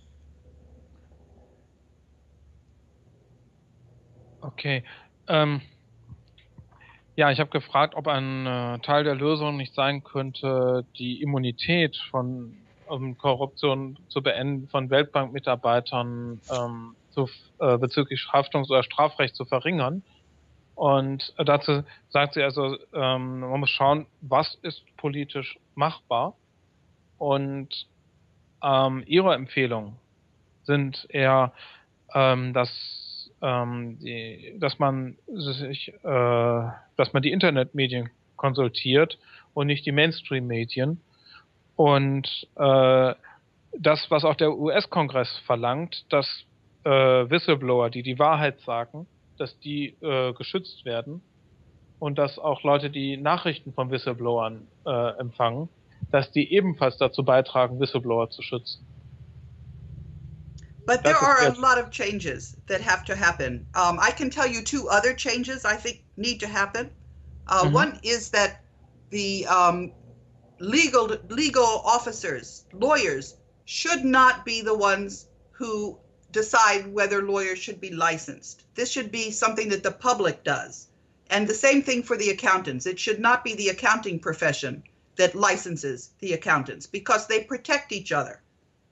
Okay. Ähm, ja, ich habe gefragt, ob ein äh, Teil der Lösung nicht sein könnte, die Immunität von um, Korruption zu beenden von Weltbankmitarbeitern ähm, zu, äh, bezüglich Haftungs- oder Strafrecht zu verringern. Und äh, dazu sagt sie also, ähm, man muss schauen, was ist politisch machbar. Und ähm, ihre Empfehlungen sind eher, ähm, dass Ähm, die, dass man sich, äh, dass man die Internetmedien konsultiert und nicht die Mainstream-Medien und äh, das, was auch der U S-Kongress verlangt, dass äh, Whistleblower, die die Wahrheit sagen, dass die äh, geschützt werden und dass auch Leute, die Nachrichten von Whistleblowern äh, empfangen, dass die ebenfalls dazu beitragen, Whistleblower zu schützen. But there are a lot of changes that have to happen. Um, I can tell you two other changes I think need to happen. Uh, mm-hmm. One is that the um, legal legal officers, lawyers, should not be the ones who decide whether lawyers should be licensed. This should be something that the public does. And the same thing for the accountants. It should not be the accounting profession that licenses the accountants because they protect each other.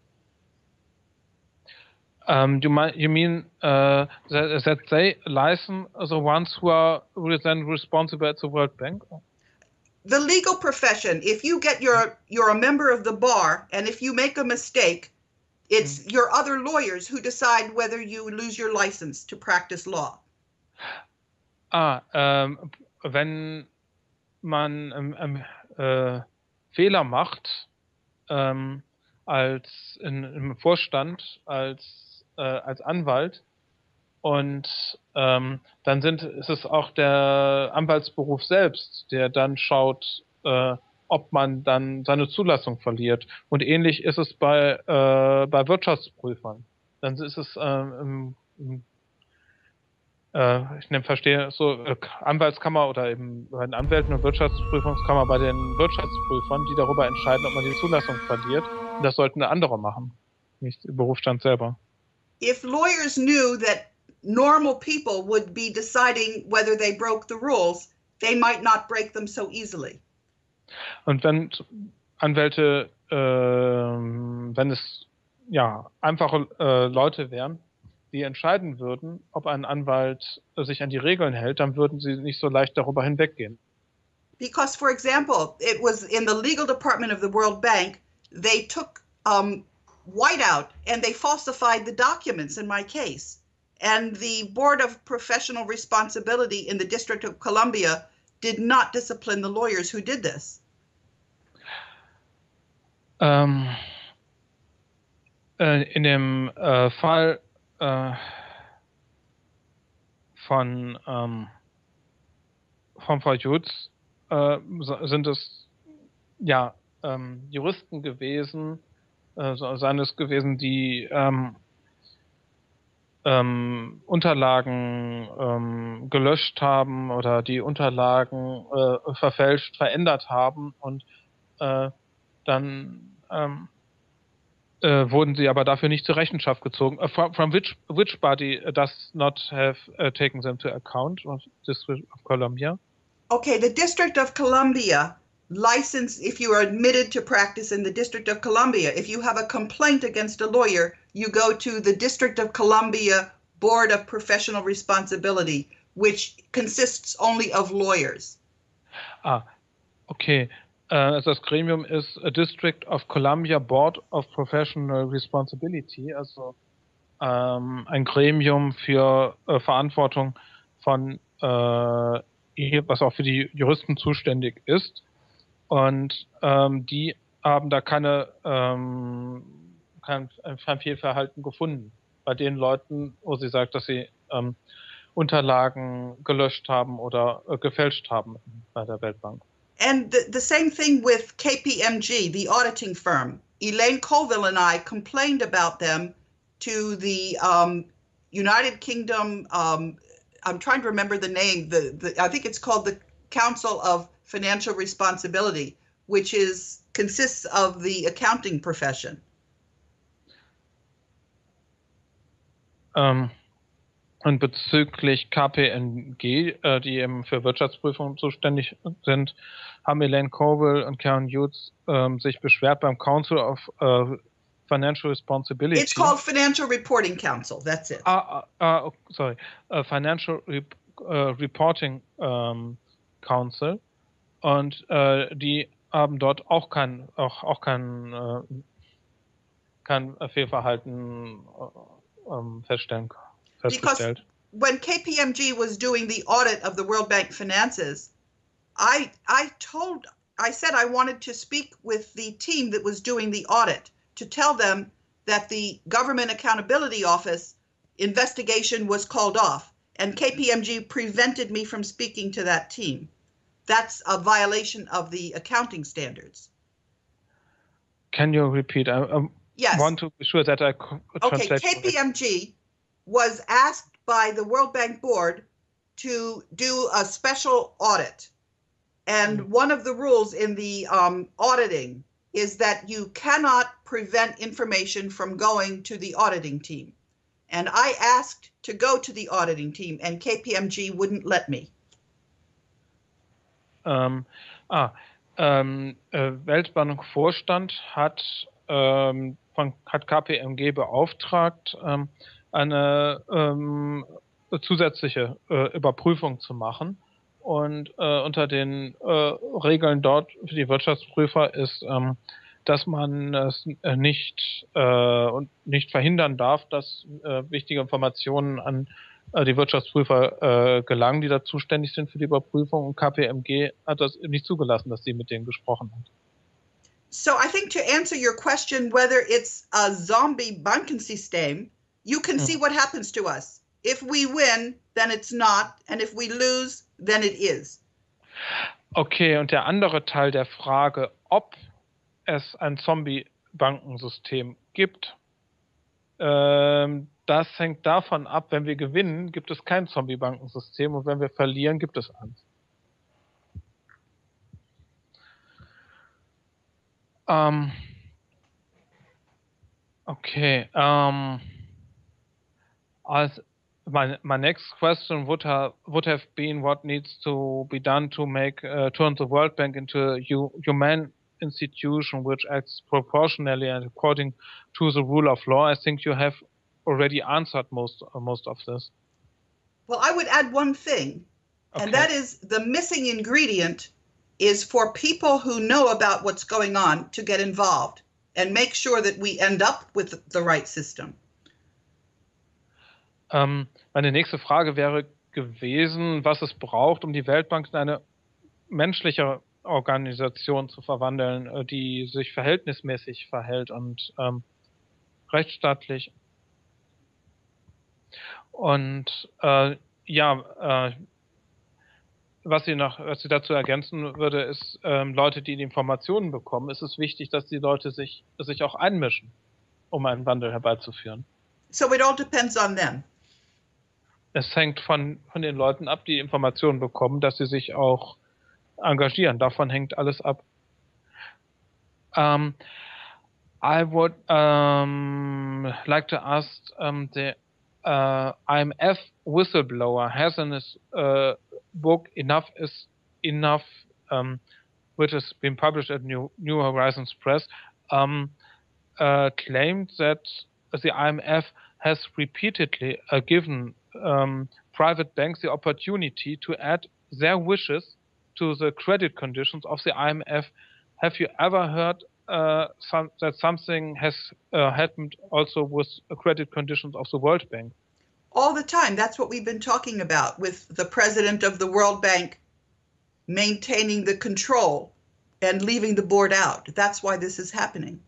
Um, you, might, you mean uh, that, that they license the ones who are then responsible at the World Bank? The legal profession, if you get your, you're a member of the bar, and if you make a mistake, it's mm. your other lawyers who decide whether you lose your license to practice law. Ah, ähm, wenn man ähm, ähm, äh, Fehler macht, ähm, als in, im Vorstand, als äh, als Anwalt, und ähm, dann sind ist es auch der Anwaltsberuf selbst, der dann schaut, äh, ob man dann seine Zulassung verliert. Und ähnlich ist es bei äh, bei Wirtschaftsprüfern. Dann ist es äh, im, im ich verstehe so äh, Anwaltskammer oder eben bei den Anwälten und Wirtschaftsprüfungskammer bei den Wirtschaftsprüfern, die darüber entscheiden, ob man die Zulassung verliert. Und das sollten andere machen, nicht der Berufsstand selber. If lawyers knew that normal people would be deciding whether they broke the rules, they might not break them so easily. Und wenn Anwälte, äh, wenn es ja einfache äh, Leute wären, die entscheiden würden, ob ein Anwalt sich an die Regeln hält, dann würden sie nicht so leicht darüber hinweggehen. Because, for example, it was in the legal department of the World Bank, they took um, whiteout and they falsified the documents in my case. And the Board of Professional Responsibility in the District of Columbia did not discipline the lawyers who did this. Ähm, äh, in dem äh, Fall äh, von ähm, von Frau Jutz äh, sind es ja ähm, Juristen gewesen, äh, seien es gewesen, die ähm, ähm, Unterlagen ähm, gelöscht haben oder die Unterlagen äh, verfälscht, verändert haben, und äh, dann ähm, äh, wurden sie aber dafür nicht zur Rechenschaft gezogen. Uh, from, from which which body does not have uh, taken them to account? District of Columbia? Okay, the District of Columbia license, if you are admitted to practice in the District of Columbia, if you have a complaint against a lawyer, you go to the District of Columbia Board of Professional Responsibility, which consists only of lawyers. Ah, okay. Uh, das Gremium ist a District of Columbia Board of Professional Responsibility, also ähm, ein Gremium für äh, Verantwortung von, äh, was auch für die Juristen zuständig ist. Und ähm, die haben da keine ähm, kein, kein Fehlverhalten gefunden bei den Leuten, wo sie sagt, dass sie ähm, Unterlagen gelöscht haben oder äh, gefälscht haben bei der Weltbank. And the, the same thing with K P M G, the auditing firm. Elaine Colville and I complained about them to the um, United Kingdom, um, I'm trying to remember the name, the, the, I think it's called the Council of Financial Responsibility, which is consists of the accounting profession. Um. Und bezüglich K P M G, äh, die eben für Wirtschaftsprüfungen zuständig sind, haben Elaine Colville und Karen Hughes ähm, sich beschwert beim Council of uh, Financial Responsibility. It's called Financial Reporting Council, that's it. Ah, ah, ah sorry. Uh, Financial Rep uh, Reporting um, Council. Und äh, die haben dort auch kein, auch, auch kein, äh, kein Fehlverhalten äh, ähm, feststellen können. Because when K P M G was doing the audit of the World Bank finances, I I told I said I wanted to speak with the team that was doing the audit to tell them that the Government Accountability Office investigation was called off, and K P M G prevented me from speaking to that team. That's a violation of the accounting standards. Can you repeat? I, I Yes. want to be sure that I Okay, translate. K P M G was asked by the World Bank Board to do a special audit. And mm. one of the rules in the um, auditing is that you cannot prevent information from going to the auditing team. And I asked to go to the auditing team, and K P M G wouldn't let me. Ähm, ah, ähm, äh, Weltbank-Vorstand hat, ähm, von, hat K P M G beauftragt, ähm, eine ähm, zusätzliche äh, Überprüfung zu machen. Und äh, unter den äh, Regeln dort für die Wirtschaftsprüfer ist, ähm, dass man es äh, nicht äh, und nicht verhindern darf, dass äh, wichtige Informationen an äh, die Wirtschaftsprüfer äh, gelangen, die da zuständig sind für die Überprüfung. Und K P M G hat das nicht zugelassen, dass sie mit denen gesprochen hat. So I think to answer your question whether it's a zombie Bankensystem, you can see what happens to us. If we win, then it's not, and if we lose, then it is. Okay, und der andere Teil der Frage, ob es ein Zombie-Bankensystem gibt, ähm, das hängt davon ab, wenn wir gewinnen, gibt es kein Zombie-Bankensystem, und wenn wir verlieren, gibt es eins. Um, okay. Um, as my my next question would have would have been what needs to be done to make uh, turn the World Bank into a humane institution which acts proportionally and according to the rule of law. I think you have already answered most uh, most of this. Well, I would add one thing, okay. And that is the missing ingredient is for people who know about what's going on to get involved and make sure that we end up with the right system. Ähm, meine nächste Frage wäre gewesen, was es braucht, um die Weltbank in eine menschliche Organisation zu verwandeln, die sich verhältnismäßig verhält und ähm, rechtsstaatlich. Und äh, ja, äh, was sie noch, was sie dazu ergänzen würde, ist, ähm, Leute, die die Informationen bekommen, ist es wichtig, dass die Leute sich, sich auch einmischen, um einen Wandel herbeizuführen. So it all depends on them. Es hängt von, von den Leuten ab, die Informationen bekommen, dass sie sich auch engagieren. Davon hängt alles ab. Um, I would um, like to ask um, the uh, I M F whistleblower has in his uh, book Enough is Enough, um, which has been published at New, New Horizons Press, um, uh, claimed that the I M F has repeatedly uh, given um, private banks the opportunity to add their wishes to the credit conditions of the I M F. Have you ever heard uh, some, that something has uh, happened also with the credit conditions of the World Bank? All the time. That's what we've been talking about with the president of the World Bank maintaining the control and leaving the board out. That's why this is happening.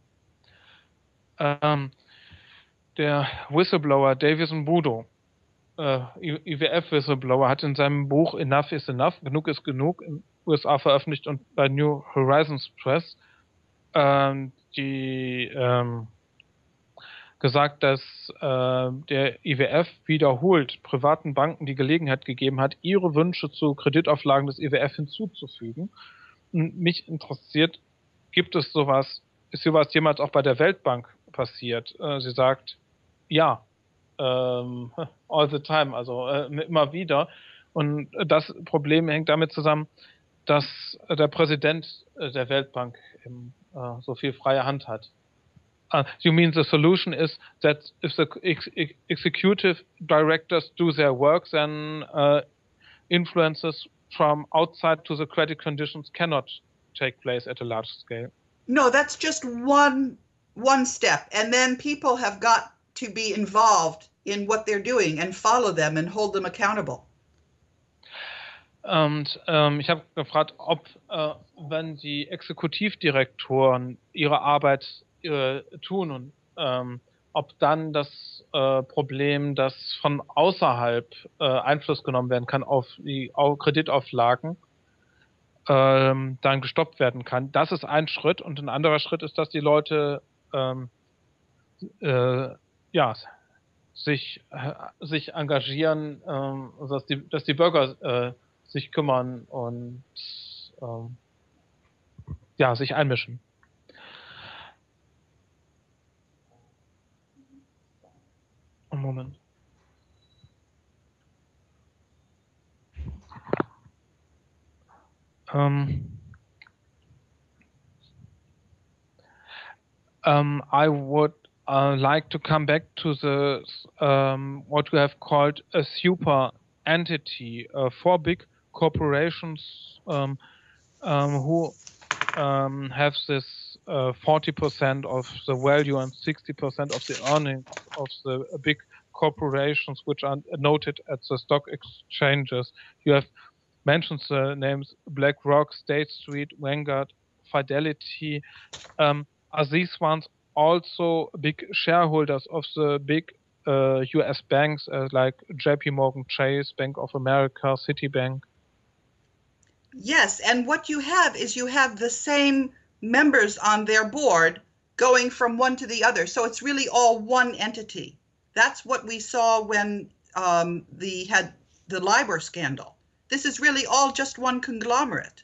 Um, der Whistleblower Davison Budo, äh, I W F-Whistleblower, hat in seinem Buch Enough is Enough, Genug ist Genug, in den U S A veröffentlicht und bei New Horizons Press, ähm, die ähm, gesagt, dass äh, der I W F wiederholt privaten Banken die Gelegenheit gegeben hat, ihre Wünsche zu Kreditauflagen des I W F hinzuzufügen. Und mich interessiert, gibt es sowas, ist sowas jemals auch bei der Weltbank passiert? Äh, sie sagt, ja, ähm, all the time, also äh, immer wieder. Und das Problem hängt damit zusammen, dass der Präsident der Weltbank eben, äh, so viel freie Hand hat. Uh, you mean the solution is that if the ex ex executive directors do their work, then uh, influences from outside to the credit conditions cannot take place at a large scale? No, that's just one one step. And then people have got to be involved in what they're doing and follow them and hold them accountable. Und ähm, ich habe gefragt, ob, äh, wenn die Exekutivdirektoren ihre Arbeit äh, tun und ähm, ob dann das äh, Problem, dass von außerhalb äh, Einfluss genommen werden kann auf die Au- Kreditauflagen, ähm, dann gestoppt werden kann. Das ist ein Schritt und ein anderer Schritt ist, dass die Leute ähm, äh, ja, sich, äh, sich engagieren, ähm, also dass die, dass die Bürger äh, sich kümmern und ähm, ja, sich einmischen. Moment. Um, um, I would uh, like to come back to the um, what we have called a super entity, uh, four big corporations um, um, who um, have this uh, forty percent of the value and sixty percent of the earnings of the big corporations which are noted at the stock exchanges. You have mentioned the names BlackRock, State Street, Vanguard, Fidelity. Um, are these ones also big shareholders of the big uh, U S banks uh, like J P Morgan Chase, Bank of America, Citibank? Yes, and what you have is you have the same members on their board going from one to the other. So it's really all one entity. That's what we saw when um, the had the LIBOR scandal. This is really all just one conglomerate.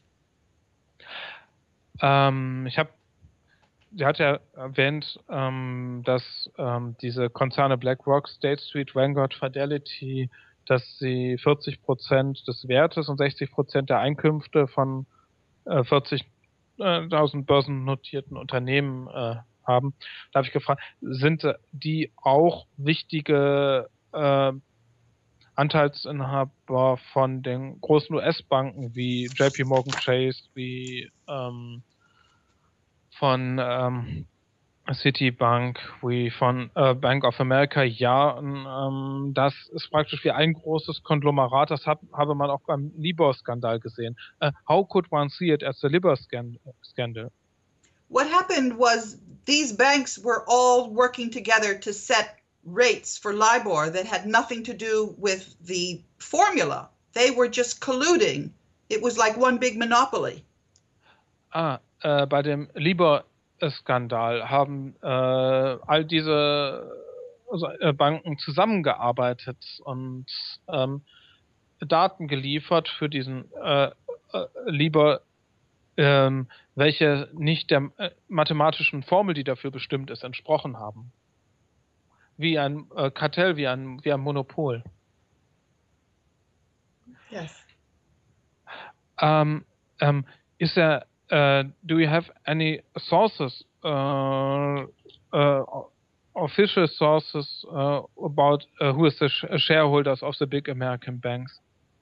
Ähm, ich habe, sie hat ja erwähnt, ähm, dass ähm, diese Konzerne BlackRock, State Street, Vanguard, Fidelity, dass sie vierzig Prozent des Wertes und sechzig Prozent der Einkünfte von äh, vierzigtausend börsennotierten Unternehmen äh, haben. Da habe ich gefragt, sind die auch wichtige äh, Anteilsinhaber von den großen U S-Banken wie J P Morgan Chase, wie ähm, von ähm, Citibank, wie von äh, Bank of America? Ja, ähm, das ist praktisch wie ein großes Konglomerat. Das hab, habe man auch beim LIBOR-Skandal gesehen. Uh, how could one see it as the LIBOR scandal? What happened was these banks were all working together to set rates for LIBOR that had nothing to do with the formula. They were just colluding. It was like one big monopoly. Ah, äh, bei dem LIBOR-Skandal haben äh, all diese also, äh, Banken zusammengearbeitet und ähm, Daten geliefert für diesen äh, äh, LIBOR, ähm, welche nicht der äh, mathematischen Formel, die dafür bestimmt ist, entsprochen haben. Wie ein äh, Kartell, wie ein, wie ein Monopol. Yes. Um, um, is there, uh, do you have any sources, uh, uh, official sources uh, about uh, who is the sh shareholders of the big American banks?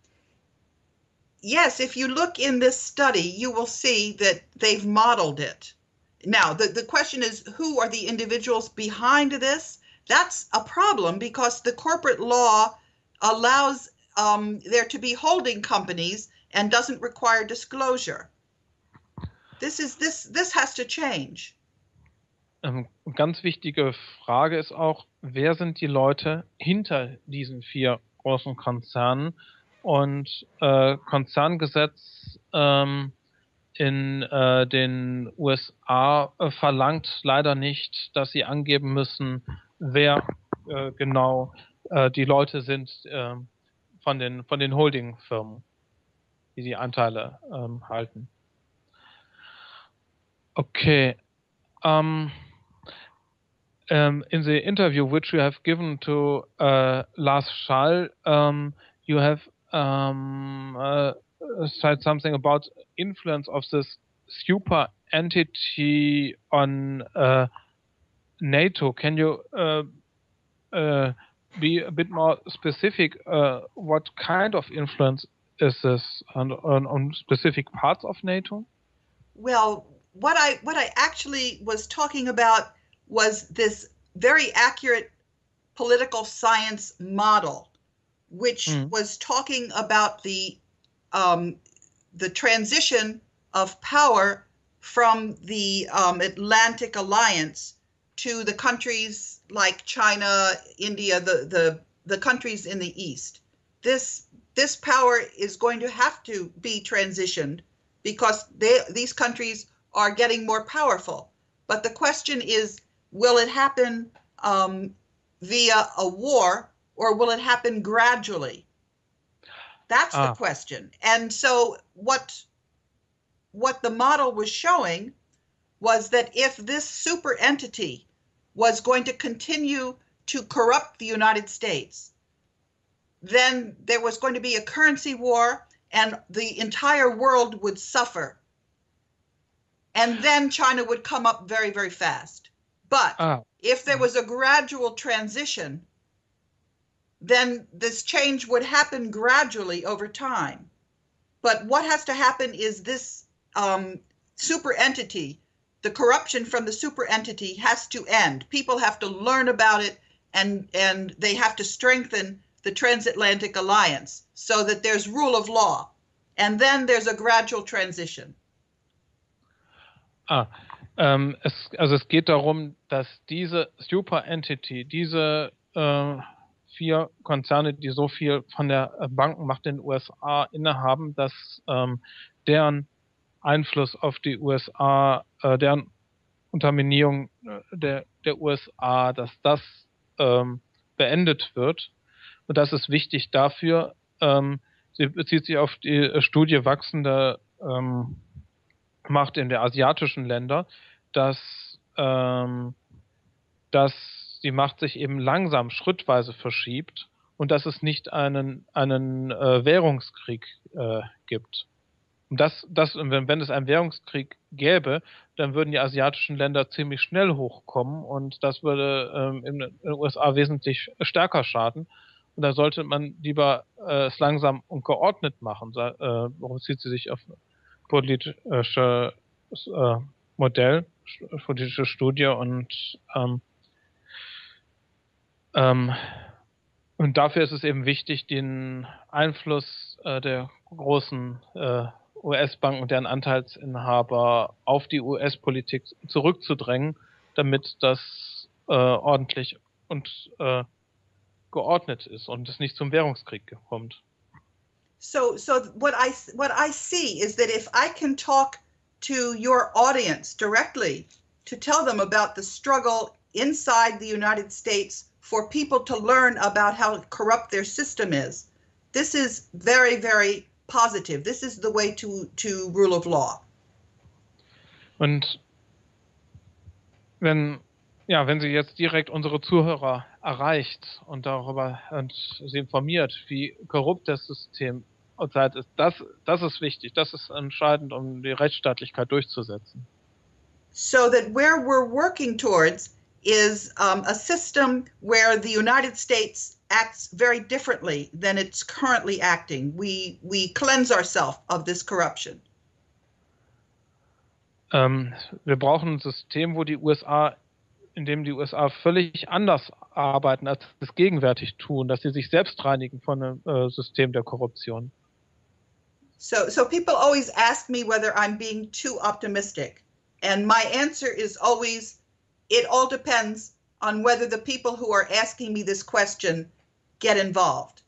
Yes, if you look in this study, you will see that they've modeled it. Now, the, the question is, who are the individuals behind this? That's a problem because the corporate law allows um, there to be holding companies and doesn't require disclosure. This is this this has to change. Ähm, ganz wichtige Frage ist auch, wer sind die Leute hinter diesen vier großen Konzernen? Und äh, Konzerngesetz ähm, in äh, den U S A äh, verlangt leider nicht, dass sie angeben müssen, wer äh, genau äh, die Leute sind äh, von den von den Holdingfirmen, die die Anteile ähm, halten. Okay. Um, um, in the interview which you have given to uh, Lars Schall, um, you have um, uh, said something about influence of this super entity on uh, NATO. Can you uh, uh, be a bit more specific? Uh, what kind of influence is this on, on, on specific parts of NATO? Well, what I what I actually was talking about was this very accurate political science model, which mm. was talking about the um, the transition of power from the um, Atlantic Alliance to the countries like China, India, the, the, the countries in the East. This, this power is going to have to be transitioned because they, these countries are getting more powerful. But the question is, will it happen um, via a war, or will it happen gradually? That's ah. the question. And so what, what the model was showing was that if this super entity was going to continue to corrupt the United States, then there was going to be a currency war and the entire world would suffer. And then China would come up very, very fast. But oh. if there was a gradual transition, then this change would happen gradually over time. But what has to happen is this um, super entity, the corruption from the super entity has to end. People have to learn about it, and, and they have to strengthen the transatlantic alliance so that there's rule of law. And then there's a gradual transition. Ah, ähm, es, also es geht darum, dass diese Super Entity, diese äh, vier Konzerne, die so viel von der Bankenmacht in den U S A innehaben, dass ähm, deren Einfluss auf die U S A, äh, deren Unterminierung der, der U S A, dass das ähm, beendet wird. Und das ist wichtig dafür. Ähm, sie bezieht sich auf die Studie wachsende ähm, Macht in der asiatischen Länder, dass, ähm, dass die Macht sich eben langsam, schrittweise verschiebt und dass es nicht einen, einen äh, Währungskrieg äh, gibt. Und das, das, wenn, wenn es einen Währungskrieg gäbe, dann würden die asiatischen Länder ziemlich schnell hochkommen und das würde ähm, in den U S A wesentlich stärker schaden. Und da sollte man lieber äh, es langsam und geordnet machen. Äh, warum zieht sie sich auf politische äh, Modell, politische Studie und ähm, ähm, und dafür ist es eben wichtig, den Einfluss äh, der großen äh, U S-Banken und deren Anteilsinhaber auf die U S-Politik zurückzudrängen, damit das äh, ordentlich und äh, geordnet ist und es nicht zum Währungskrieg kommt. So, so what I what I see is that if I can talk to your audience directly to tell them about the struggle inside the United States for people to learn about how corrupt their system is, this is very, very positive. This is the way to to rule of law. Und wenn ja, wenn sie jetzt direkt unsere Zuhörer erreicht und darüber und sie informiert, wie korrupt das System zurzeit ist, das, das ist wichtig, das ist entscheidend, um die Rechtsstaatlichkeit durchzusetzen. So that where we're working towards is um, a system where the United States acts very differently than it's currently acting. We, we cleanse ourselves of this corruption. Ähm, wir brauchen ein System, wo die U S A in dem die U S A völlig anders arbeiten, als sie es gegenwärtig tun, dass sie sich selbst reinigen von einem äh, System der Korruption. So, so people always ask me whether I'm being too optimistic. And my answer is always, it all depends on whether the people who are asking me this question get involved.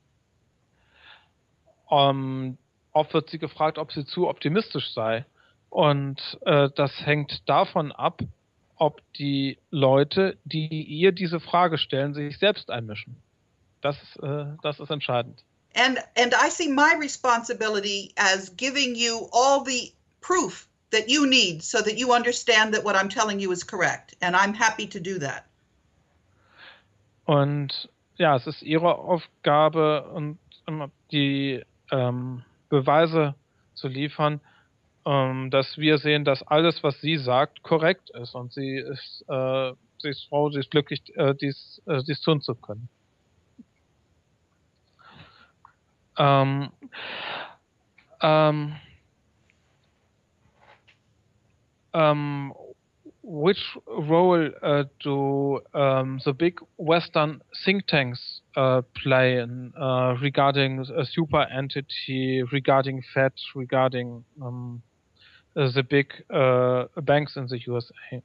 Um, oft wird sie gefragt, ob sie zu optimistisch sei. Und äh, das hängt davon ab, ob die Leute, die ihr diese Frage stellen, sich selbst einmischen. Das, äh, das ist entscheidend. And, and I see my responsibility as giving you all the proof that you need so that you understand that what I'm telling you is correct. And I'm happy to do that. Und ja, es ist ihre Aufgabe, und die ähm, Beweise zu liefern, ähm, dass wir sehen, dass alles, was sie sagt, korrekt ist. Und sie ist, äh, sie ist froh, sie ist glücklich, äh, dies, äh, dies tun zu können. Um, um, um, which role uh, do um, the big Western think tanks uh, play in, uh, regarding a super entity, regarding Fed, regarding um, uh, the big uh, banks in the U S A.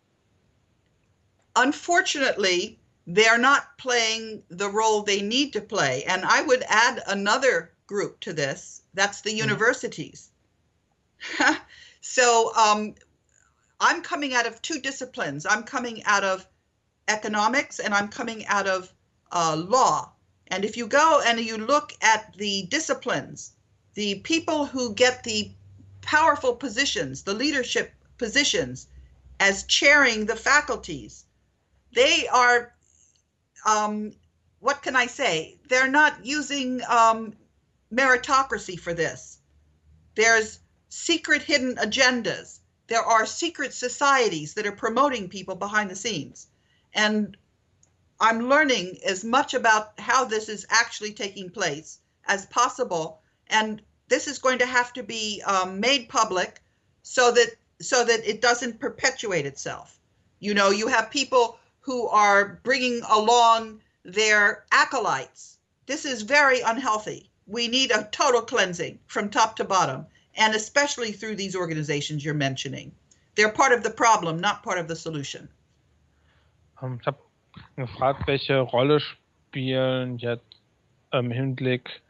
Unfortunately, they're not playing the role they need to play. And I would add another group to this. That's the universities. Mm-hmm. So um, I'm coming out of two disciplines. I'm coming out of economics and I'm coming out of uh, law. And if you go and you look at the disciplines, the people who get the powerful positions, the leadership positions as chairing the faculties, they are, um, what can I say? They're not using um, meritocracy for this. There's secret hidden agendas. There are secret societies that are promoting people behind the scenes. And I'm learning as much about how this is actually taking place as possible. And this is going to have to be um, made public so that so that it doesn't perpetuate itself. You know, you have people who are bringing along their acolytes. This is very unhealthy. We need a total cleansing from top to bottom, and especially through these organizations you're mentioning. They're part of the problem, not part of the solution. Um, ich habe gefragt, welche Rolle spielen jetzt im Hinblick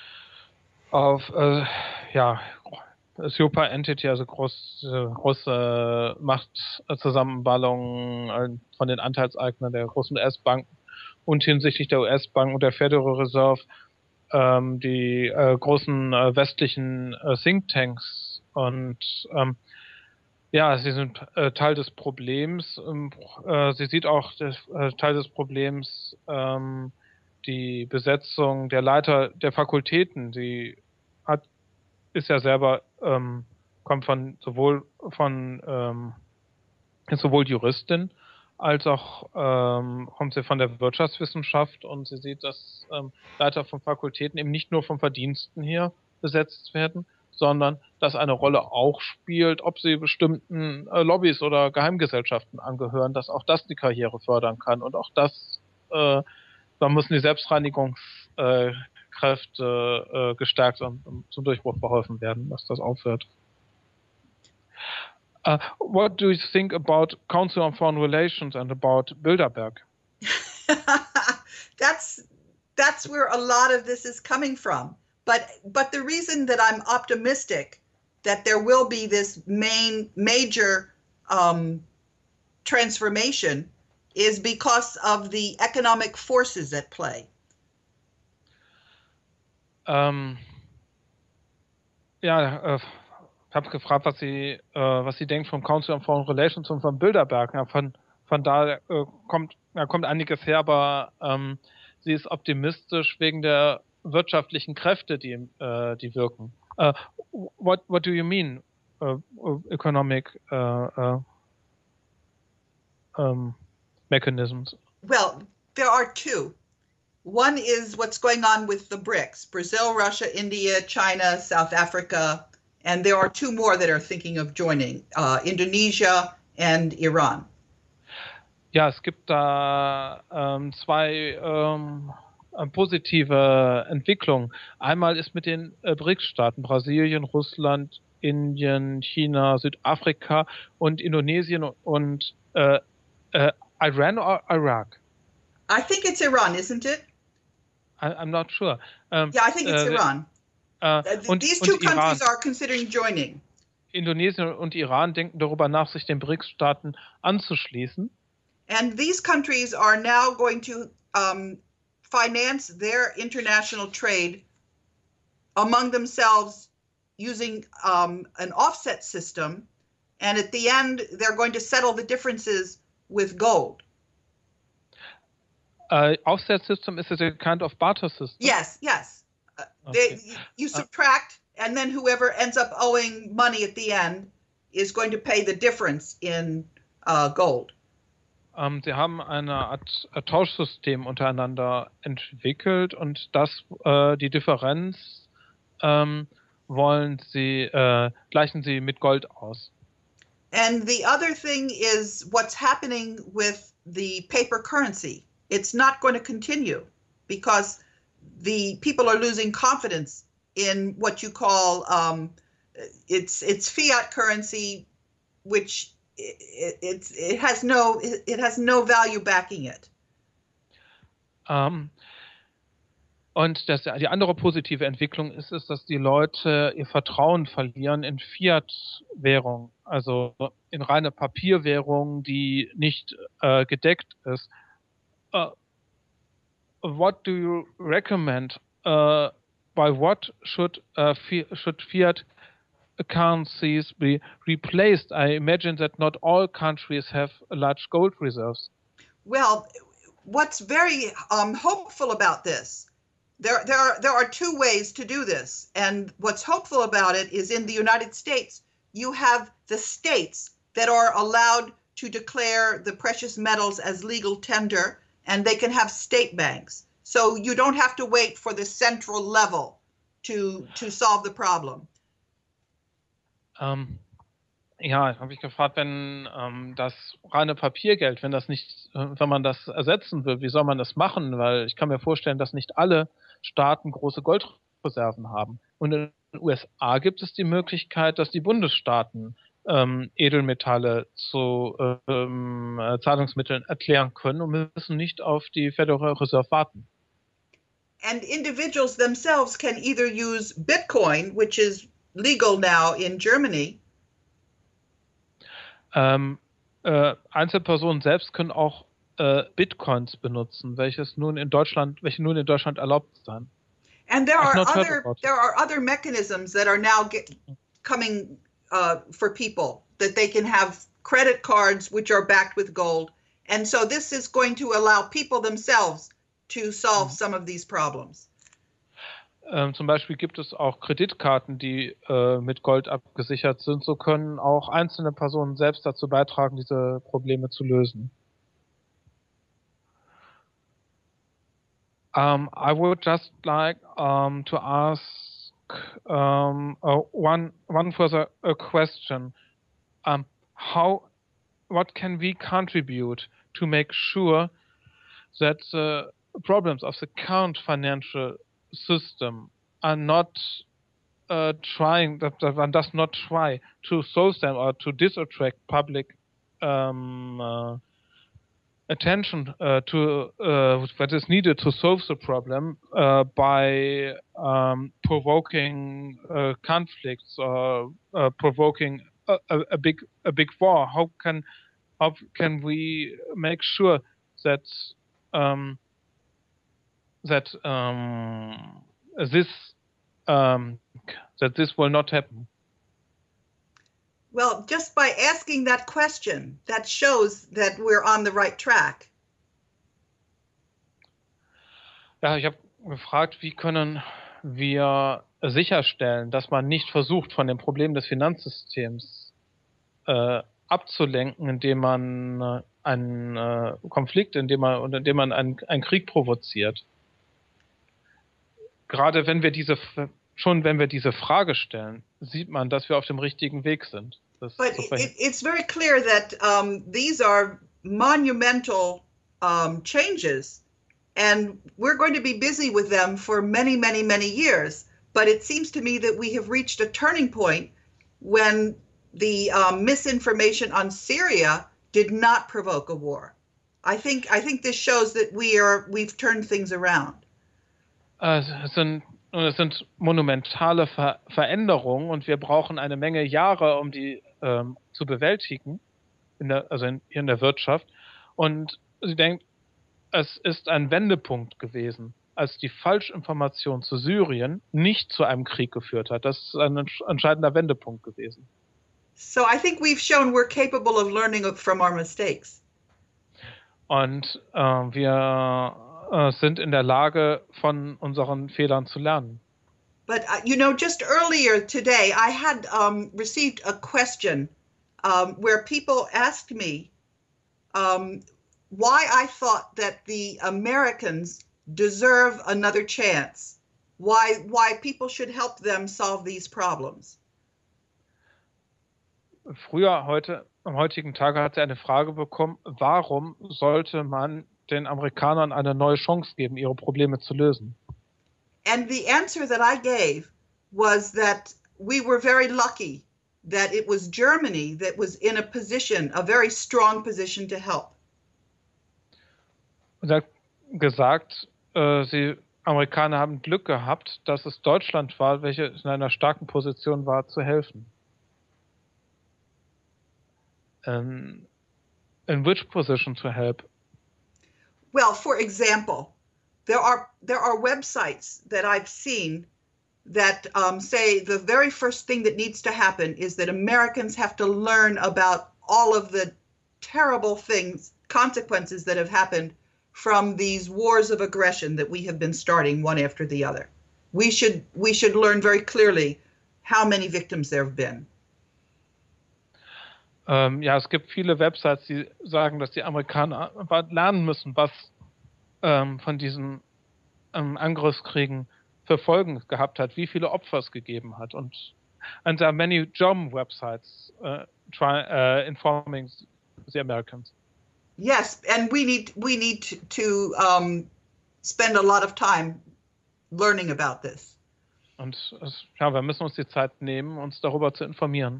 auf äh, ja, Super Entity, also große, große Machtzusammenballungen von den Anteilseignern der großen U S-Banken und hinsichtlich der U S-Banken und der Federal Reserve ähm, die äh, großen äh, westlichen äh, Thinktanks. Und ähm, ja, sie sind äh, Teil des Problems. Ähm, äh, sie sieht auch des, äh, Teil des Problems ähm, die Besetzung der Leiter der Fakultäten. Sie hat ist ja selber, ähm, kommt von sowohl von ähm, ist sowohl Juristin als auch ähm, kommt sie von der Wirtschaftswissenschaft und sie sieht, dass ähm, Leiter von Fakultäten eben nicht nur von Verdiensten her besetzt werden, sondern dass eine Rolle auch spielt, ob sie bestimmten äh, Lobbys oder Geheimgesellschaften angehören, dass auch das die Karriere fördern kann und auch das, äh, da müssen die Selbstreinigungskräfte äh, gestärkt und, und zum Durchbruch verholfen werden, dass das aufhört. Uh, what do you think about Council on Foreign Relations and about Bilderberg? that's that's where a lot of this is coming from. But but the reason that I'm optimistic that there will be this main major um, transformation is because of the economic forces at play. Um, ja, äh, ich habe gefragt, was sie, äh, was sie denkt vom Council on Foreign Relations und von Bilderberg. Ja, von, von da äh, kommt, ja, kommt einiges her, aber ähm, sie ist optimistisch wegen der wirtschaftlichen Kräfte, die, äh, die wirken. Uh, what, what do you mean, uh, economic uh, uh, um, mechanisms? Well, there are two. One is what's going on with the BRICS, Brazil, Russia, India, China, South Africa, and there are two more that are thinking of joining, uh, Indonesia and Iran. Ja, es gibt da ähm, zwei ähm, positive Entwicklungen. Einmal ist mit den äh, BRICS-Staaten, Brasilien, Russland, Indien, China, Südafrika und Indonesien und äh, äh, Iran or Iraq? I think it's Iran, isn't it? I, I'm not sure. Um, yeah, I think it's äh, Iran. Äh, und, These und two countries Iran. are considering joining. Indonesien und Iran denken darüber nach, sich den BRICS-Staaten anzuschließen. And these countries are now going to um, finance their international trade among themselves using um, an offset system. And at the end, they're going to settle the differences with gold. Uh, offset system is a kind of barter system? Yes, yes. Uh, okay. they, you subtract, uh, and then whoever ends up owing money at the end is going to pay the difference in uh, gold. Um, sie haben eine Art Tauschsystem untereinander entwickelt und das, äh, die Differenz ähm, wollen sie, äh, gleichen sie mit Gold aus. And the other thing is what's happening with the paper currency. It's not going to continue because the people are losing confidence in what you call um, it's it's fiat currency, which it, it, it has no it has no value backing it. Ähm, und das, die andere positive Entwicklung ist, ist, dass die Leute ihr Vertrauen verlieren in Fiat-Währung, also in reine Papierwährung, die nicht äh, gedeckt ist. Uh, what do you recommend? Uh, by what should uh, should fiat currencies be replaced? I imagine that not all countries have large gold reserves. Well, what's very um, hopeful about this, there, there, are, there are two ways to do this. And what's hopeful about it is in the United States, you have the states that are allowed to declare the precious metals as legal tender, and they can have state banks. So you don't have to wait for the central level to, to solve the problem. Ähm, ja, habe ich gefragt, wenn ähm, das reine Papiergeld, wenn das nicht, äh, wenn man das ersetzen will, wie soll man das machen? Weil ich kann mir vorstellen, dass nicht alle Staaten große Goldreserven haben. Und in den U S A gibt es die Möglichkeit, dass die Bundesstaaten ähm, Edelmetalle zu ähm, äh, Zahlungsmitteln erklären können und müssen nicht auf die Federal Reserve warten. And individuals themselves can either use Bitcoin, which is legal now in Germany. Ähm, äh, Einzelpersonen selbst können auch äh, Bitcoins benutzen, welches nun in Deutschland, welche nun in Deutschland erlaubt sind. And there are other there are other mechanisms that are now get, coming uh, for people that they can have credit cards which are backed with gold, and so this is going to allow people themselves to solve some of these problems. Ähm, zum Beispiel gibt es auch Kreditkarten, die äh, mit Gold abgesichert sind. So können auch einzelne Personen selbst dazu beitragen, diese Probleme zu lösen. Um, I would just like um, to ask um, uh, one one further uh, question. Um, how, what can we contribute to make sure that the problems of the current financial system are not uh, trying, that, that one does not try to solve them or to disattract public um, uh, attention uh, to uh, what is needed to solve the problem uh, by um, provoking uh, conflicts or uh, provoking a, a, a big a big war. How can how can we make sure that um, that um, this um, that this will not happen? Well, just by asking that question, that shows that we're on the right track. Ja, ich habe gefragt, wie können wir sicherstellen, dass man nicht versucht, von dem Problem des Finanzsystems äh, abzulenken, indem man äh, einen äh, Konflikt, indem man und indem man einen, einen Krieg provoziert. Gerade wenn wir diese schon wenn wir diese Frage stellen, sieht man, dass wir auf dem richtigen Weg sind. But it, it's very clear that um, these are monumental um, changes, and we're going to be busy with them for many, many, many years. But it seems to me that we have reached a turning point when the um, misinformation on Syria did not provoke a war. I think I think this shows that we are we've turned things around. Uh, es sind Es sind monumentale Ver Veränderungen und wir brauchen eine Menge Jahre, um die ähm, zu bewältigen, in der, also in, in der Wirtschaft. Und sie denkt, es ist ein Wendepunkt gewesen, als die Falschinformation zu Syrien nicht zu einem Krieg geführt hat. Das ist ein entscheidender Wendepunkt gewesen. So I think we've shown we're capable of learning from our mistakes. Und äh, wir Uh, sind in der Lage, von unseren Fehlern zu lernen. But uh, you know, just earlier today, I had um, received a question um, where people asked me um, why I thought that the Americans deserve another chance, why why people should help them solve these problems. Früher, heute, am heutigen Tage hat er eine Frage bekommen, warum sollte man den Amerikanern eine neue Chance geben, ihre Probleme zu lösen. And the answer that I gave was that we were very lucky that it was Germany that was in a position, a very strong position to help. Und er hat gesagt, äh, sie Amerikaner haben Glück gehabt, dass es Deutschland war, welche in einer starken Position war, zu helfen. Um, in which position to help? Well, for example, there are there are websites that I've seen that um, say the very first thing that needs to happen is that Americans have to learn about all of the terrible things, consequences that have happened from these wars of aggression that we have been starting one after the other. We should we should learn very clearly how many victims there have been. Ähm, ja, es gibt viele Websites, die sagen, dass die Amerikaner lernen müssen, was ähm, von diesen ähm, Angriffskriegen für Folgen gehabt hat, wie viele Opfer es gegeben hat. Und and there are many German websites uh, try, uh, informing the Americans. Yes, and we need we need to, to um, spend a lot of time learning about this. Und es, ja, wir müssen uns die Zeit nehmen, uns darüber zu informieren.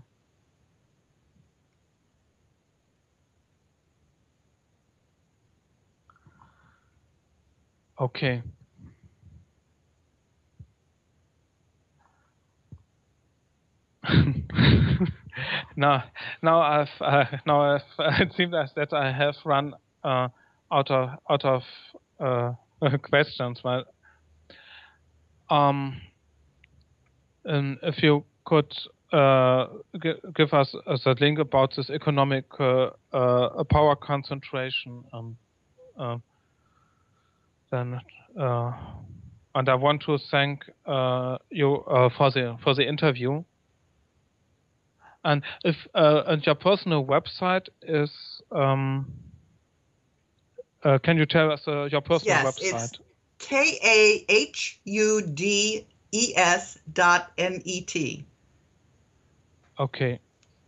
Okay. now, now I've uh, now I've, uh, it seems that I have run uh, out of out of uh, questions. But um, and if you could uh, g give us a link about this economic uh, uh, power concentration, um, uh, then. Uh, and I want to thank uh, you uh, for the for the interview. And if uh, and your personal website is, um, uh, can you tell us uh, your personal yes, website? Yes, it's K A H U D E S dot N E T. Okay.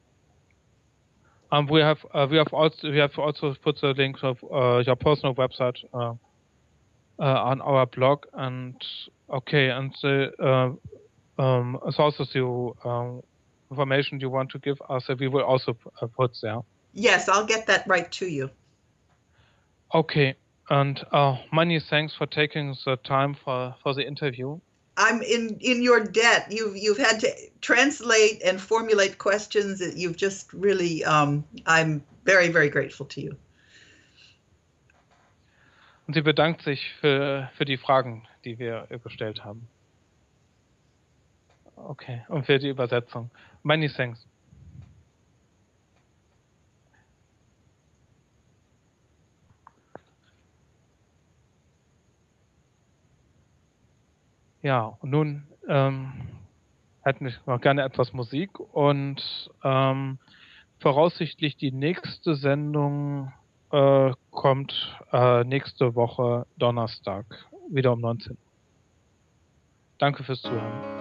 Um, we have uh, we have also we have also put the link of uh, your personal website uh, uh, on our blog, and okay, and the uh, um, it's also the um, information you want to give us, we will also uh, put there. Yes, I'll get that right to you. Okay, and uh, many thanks for taking the time for, for the interview. I'm in, in your debt. You've you've had to translate and formulate questions that you've just really. Um, I'm very very grateful to you. Und sie bedankt sich für für die Fragen, die wir gestellt haben. Okay, und für die Übersetzung. Many thanks. Ja, und nun ähm, hätten wir noch gerne etwas Musik und ähm, voraussichtlich die nächste Sendung äh, kommt äh, nächste Woche Donnerstag, wieder um neunzehn Uhr. Danke fürs Zuhören.